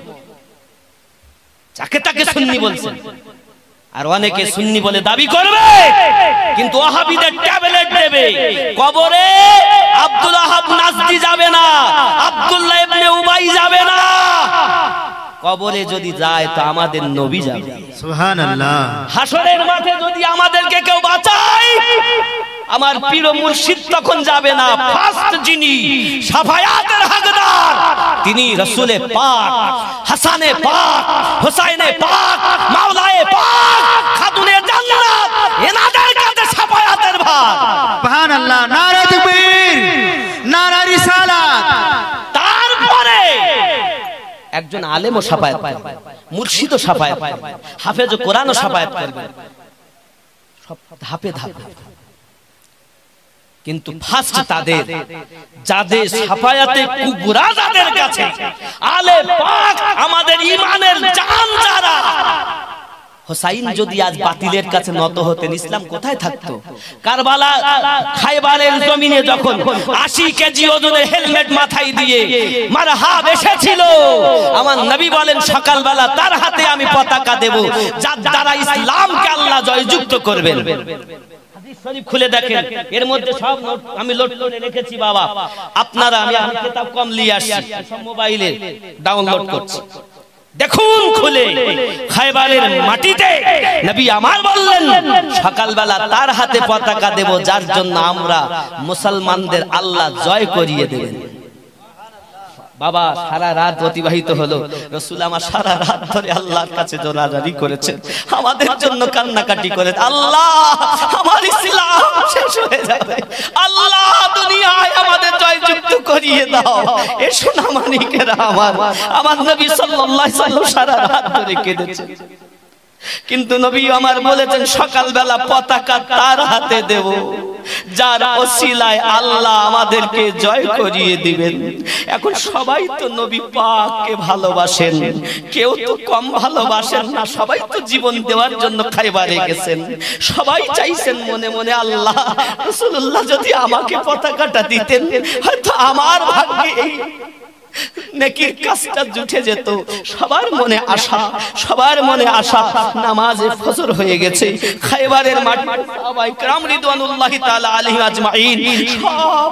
যাকে তাকে সুন্নি বলছেন। আর অনেকে সুন্নি বলে দাবি করবে, কিন্তু ওয়াহাবিদের ট্যাবলেট দেবে। কবরে আব্দুল ওয়াহাব নাজদি যাবে না, আব্দুল্লাহ ইবনে উবাই যাবে না। কবরে যদি যায় তো আমাদের নবী যাবে। সুবহানাল্লাহ। হাসরের মাঠে যদি আমাদেরকে কেউ বাঁচায়, আমার পীর মুর্শিদ তখন যাবে না। ফার্স্ট যিনি শাফায়াতের হকদার তিনি রাসূলে পাক, হাসানে পাক, হুসাইনে পাক, মাওলায়ে পাক, খাতুনে জান্নাত, এনাদের কাছে শাফায়াতের ভার। সুবহানাল্লাহ। নারে তাকবীর, নারে রিসালাত। তারপরে একজন আলেমও শাফায়াত করবে, মুর্শিদও শাফায়াত করবে, হাফেজও কোরআনও শাফায়াত করবে, সব ধাপে ধাপে। কিন্তু ফার্স্ট তাদের, যাদের শাফায়াতে কুবরা যাদের কাছে, আলে পাক আমাদের ঈমানের জান যারা। হুসাইন যদি আজ বাতিলের কাছে নত হতেন, ইসলাম কোথায় থাকতো? কারবালা খায়বারের জমিনে যখন 80 কেজি ওজনের হেলমেট মাথায় দিয়ে মারহাব এসেছিল, আমার নবী বলেন সকালবেলা তার হাতে আমি পতাকা দেব, যার দ্বারা ইসলামকে আল্লাহ জয়যুক্ত করবেন। হাদিস শরীফ খুলে দেখেন, এর মধ্যে সব নোট আমি লোড করে রেখেছি বাবা। আপনারা, আমি কিতাব কম নিয়ে আসছি, সব মোবাইলে ডাউনলোড করছি। দেখুন খুলে, খায়বারের মাটিতে নবী আমার বললেন সকালবেলা তার হাতে পতাকা দেব, যার জন্য আমরা মুসলমানদের আল্লাহ জয় করিয়ে দেবেন। বাবা সারা রাত অতিবাহিত হলো, রাসূল আমার সারা রাত ধরে আল্লাহর কাছে দোয়াজারি করেছেন, আমাদের জন্য কান্নাকাটি করে, আল্লাহ আমার ইসলাম শেষ হয়ে যাবে, আল্লাহ দুনিয়ায় আমাদের জয়যুক্ত করিয়ে দাও। এ সোনা মানিকেরা আমার নবী সাল্লাল্লাহু আলাইহি ওয়াসাল্লাম সারা রাত ধরে কেঁদেছেন। কিন্তু নবী আমার বলেছেন সকালবেলা পতাকা তার হাতে দেব, যার ওসিলায় আল্লাহ আমাদেরকে জয় করিয়ে দিবেন। এখন সবাই তো নবী পাককে ভালোবাসেন, কেউ তো কম ভালোবাসেন না। সবাই তো জীবন দেওয়ার জন্য খায়বারে গেছেন। সবাই চাইছেন মনে মনে, আল্লাহ রাসূলুল্লাহ যদি আমাকে পতাকাটা দিতেন, হয়তো আমার ভাগ্যে এই নেকির কাজটা জুটে যেত। সবার মনে আশা, সবার মনে আশা। নামাজে ফজর হয়ে গেছে, খায়বারের মাঠে সাহাবায়ে কেরাম রিদওয়ানুল্লাহি তাআলা আলাইহিম আজমাইন সব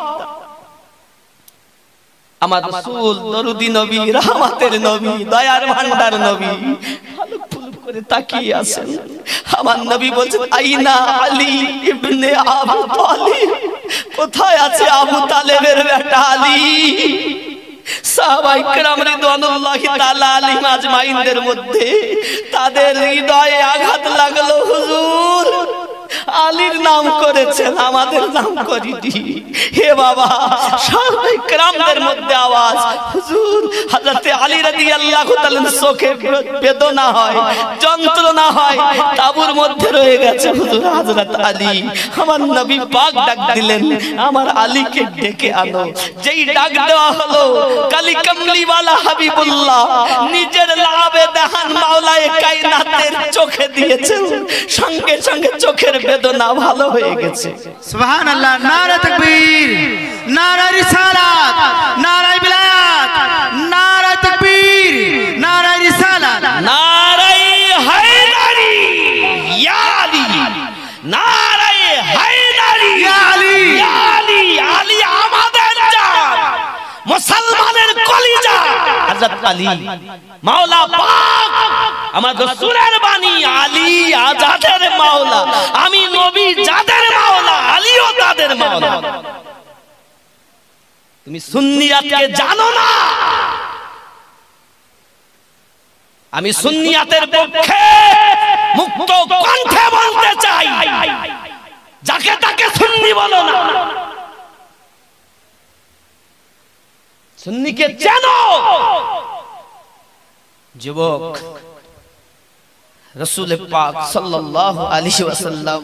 আমার রাসূল দরুদি নবী, রহমতের নবী, দয়ার ভান্ডার নবী ফালুক ফুলুক করে তাকিয়ে আছেন। আমার নবী বলছেন আইনা আলী ইবনে আবু তালিব, কোথায় আছে আবু তালেবের বেটা আলী? সাহাবায়ে কেরাম রিদওয়ানুল্লাহি তাআলা আলাইহিম আজমাইনদের মধ্যে তাদের হৃদয়ে আঘাত লাগলো, হুজুর আলীর নাম করেছেন, আমাদের নাম করিনি। হে বাবা, সাহাবায়ে কেরামদের মধ্যে আওয়াজ, হুজুর হযরত আলী রাদিয়াল্লাহু তাআলা চোখে বেদনা হয়, যন্ত্রণা হয়, তাবুর মধ্যে রয়ে গেছে। হুজুর হযরত আলী, আমার নবী পাক ডাক দিলেন, আমার আলীকে ডেকে আনো। যেই ডাক দেওয়া হলো, কালি কামলিওয়ালা হাবিবুল্লাহ নিজের লাভে দেহান মাওলায়ে কায়নাতের চোখে দিয়েছেন, সঙ্গে সঙ্গে চোখের বেদনা ভালো হয়ে গেছে। সুবহানাল্লাহ। নারে তাকবীর, নারে রিসালাত, নারে বিলায়াত, নারে তাকবীর, নারে রিসালাত, নারে হায়দারি ইয়া আলী, নারে হায়দারি ইয়া আলী, ইয়া আলী, আলী আমাদের জান, মুসলমানের কলিজা হযরত আলী মাওলা পাক, আমার রাসূলের বাণী, আলী আজাদের মাওলা, আমি নবী যাদের মাওলা, আলীও তাদের মাওলা। তুমি সুন্নিয়াতকে জানো না। আমি সুন্নিয়াতের পক্ষে মুক্ত কণ্ঠে বলতে চাই, যাকে তাকে সুন্নি বলো না, সুন্নিকে জানো। যুবক, রাসূল পাক সাল্লাল্লাহু আলাইহি ওয়াসাল্লাম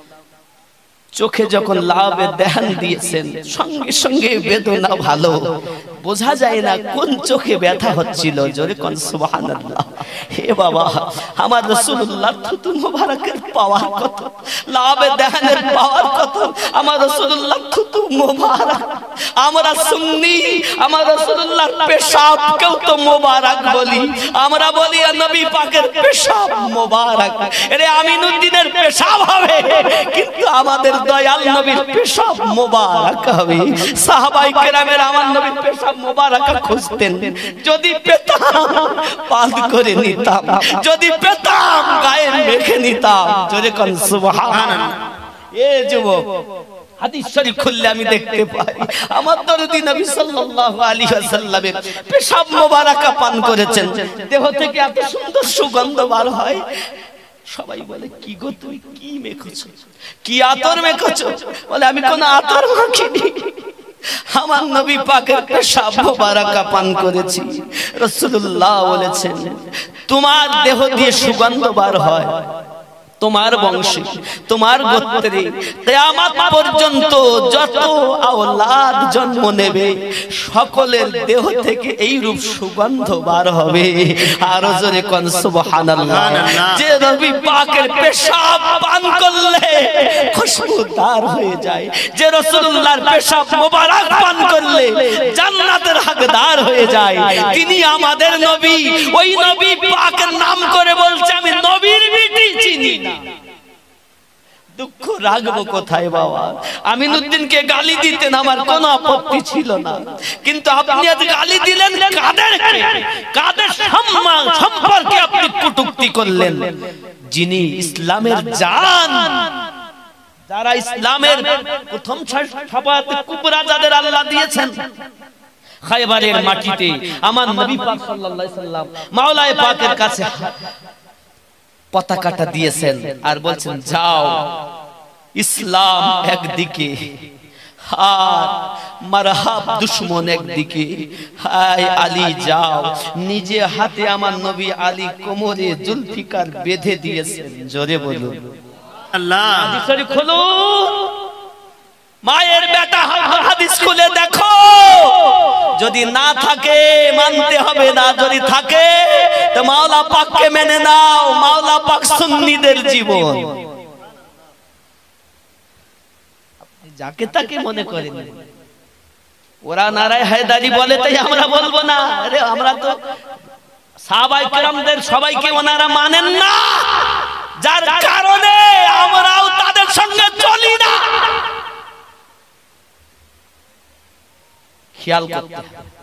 চোখে যখন লাভে ধ্যান দিয়েছেন, সঙ্গে সঙ্গে বেদনা ভালো বোঝা যায় না কোন চোখে ব্যথা হচ্ছিল। জোরে কোন সুবহানাল্লাহ। হে বাবা, আমার রাসূলুল্লাহ থুতু মোবারকের পাওয়ার কত, লাভে ধ্যানের পাওয়ার কত, আমার রাসূলুল্লাহ থুতু মোবারক। আমরা সুন্নি, আমার রাসূলুল্লাহর পেশাবকেও তো মোবারক বলি। আমরা বলি নবী পাকের পেশাব মোবারক। আরে আমিনুদ্দিনের পেশাব হবে, কিন্তু আমাদের দয়াল নবীর পেশাব মোবারক হবে। সাহাবায়ে কেরামের আমার নবীর পেশাব মোবারক খুঁজতেন, যদি পেতাম পান করে নিতাম, যদি পেতাম গায়ে মেখে নিতাম। জোরে কোন সুবহানাল্লাহ। এ যুবক, হাদিস শরীফ খুললে আমি দেখতে পাই আমার দরদি নবী সাল্লাল্লাহু আলাইহি ওয়াসাল্লামের পেশাব মোবারক পান করেছেন। দেহ থেকে এত সুন্দর সুগন্ধ বার হয়। সবাই বলে, কি গো তুমি কি মেখেছো, কি আতর মেখেছো? বলে, আমি কোন আতর মাখিনি, আমার নবী পাকের পেশাব মোবারক পান করেছি। রাসূলুল্লাহ বলেছেন, তোমার দেহ দিয়ে সুগন্ধ বার হয়, তোমার বংশে, তোমার গোত্রে কিয়ামত পর্যন্ত যত আওলাদ জন্ম নেবে সকলের দেহ থেকে এই রূপ সুগন্ধ বার হবে। আর জোরে কোন সুবহানাল্লাহ। যে নবী পাকের পেশাব পান করলে খুশবুদার হয়ে যায়, যে রাসূলুল্লাহর পেশাব মোবারক পান করলে জান্নাতের হকদার হয়ে যায়, তিনি আমাদের নবী। ওই নবী পাকের নাম করে বলছে, আমি নবীর বিটি চিনি না। দুঃখ রাখবো কোথায় বাবা? আমিনুদ্দিনকে গালি দিতেন, আমার কোনো আপত্তি ছিল না, কিন্তু আপনি আজ গালি দিলেন কাদেরকে? কাদের সম্পর্কে আপনি কটূক্তি করলেন? যিনি ইসলামের জান, যারা ইসলামের প্রথম শাফাআতে কুবরা যাদের আল্লাহ দিয়েছেন, খায়বারের মাটিতে আমার নবী পাক সাল্লাল্লাহু আলাইহি সাল্লাম মাওলায়ে পাকের কাছে পতাকাটা দিয়েছেন আর বলছেন, যাও ইসলাম একদিকে আর মারহাব দুশমন একদিকে, হায় আলী যাও। নিজে হাতে আমার নবী আলী কোমরে জুলফিকার বেঁধে দিয়েছেন। জোরে বলুন আল্লাহ। হাদিস শরীফ খুলো, মায়ের বেটা হাদিস খুলে দেখো। যদি না থাকে মানতে হবে না, যদি থাকে তো মাওলা পাককে মেনে নাও। মাওলা পাক সুন্নিদের জীবন। আপনি যাকে তাকে মনে করেন, ওরা নারায়ে হায়দারি বলে তাই আমরা বলবো না। আরে আমরা তো সাহাবায়ে কেরামদের সবাইকে ওনারা মানেন না, যার কারণে আমরাও তাদের সঙ্গে চলি না। খেয়াল করতে হবে।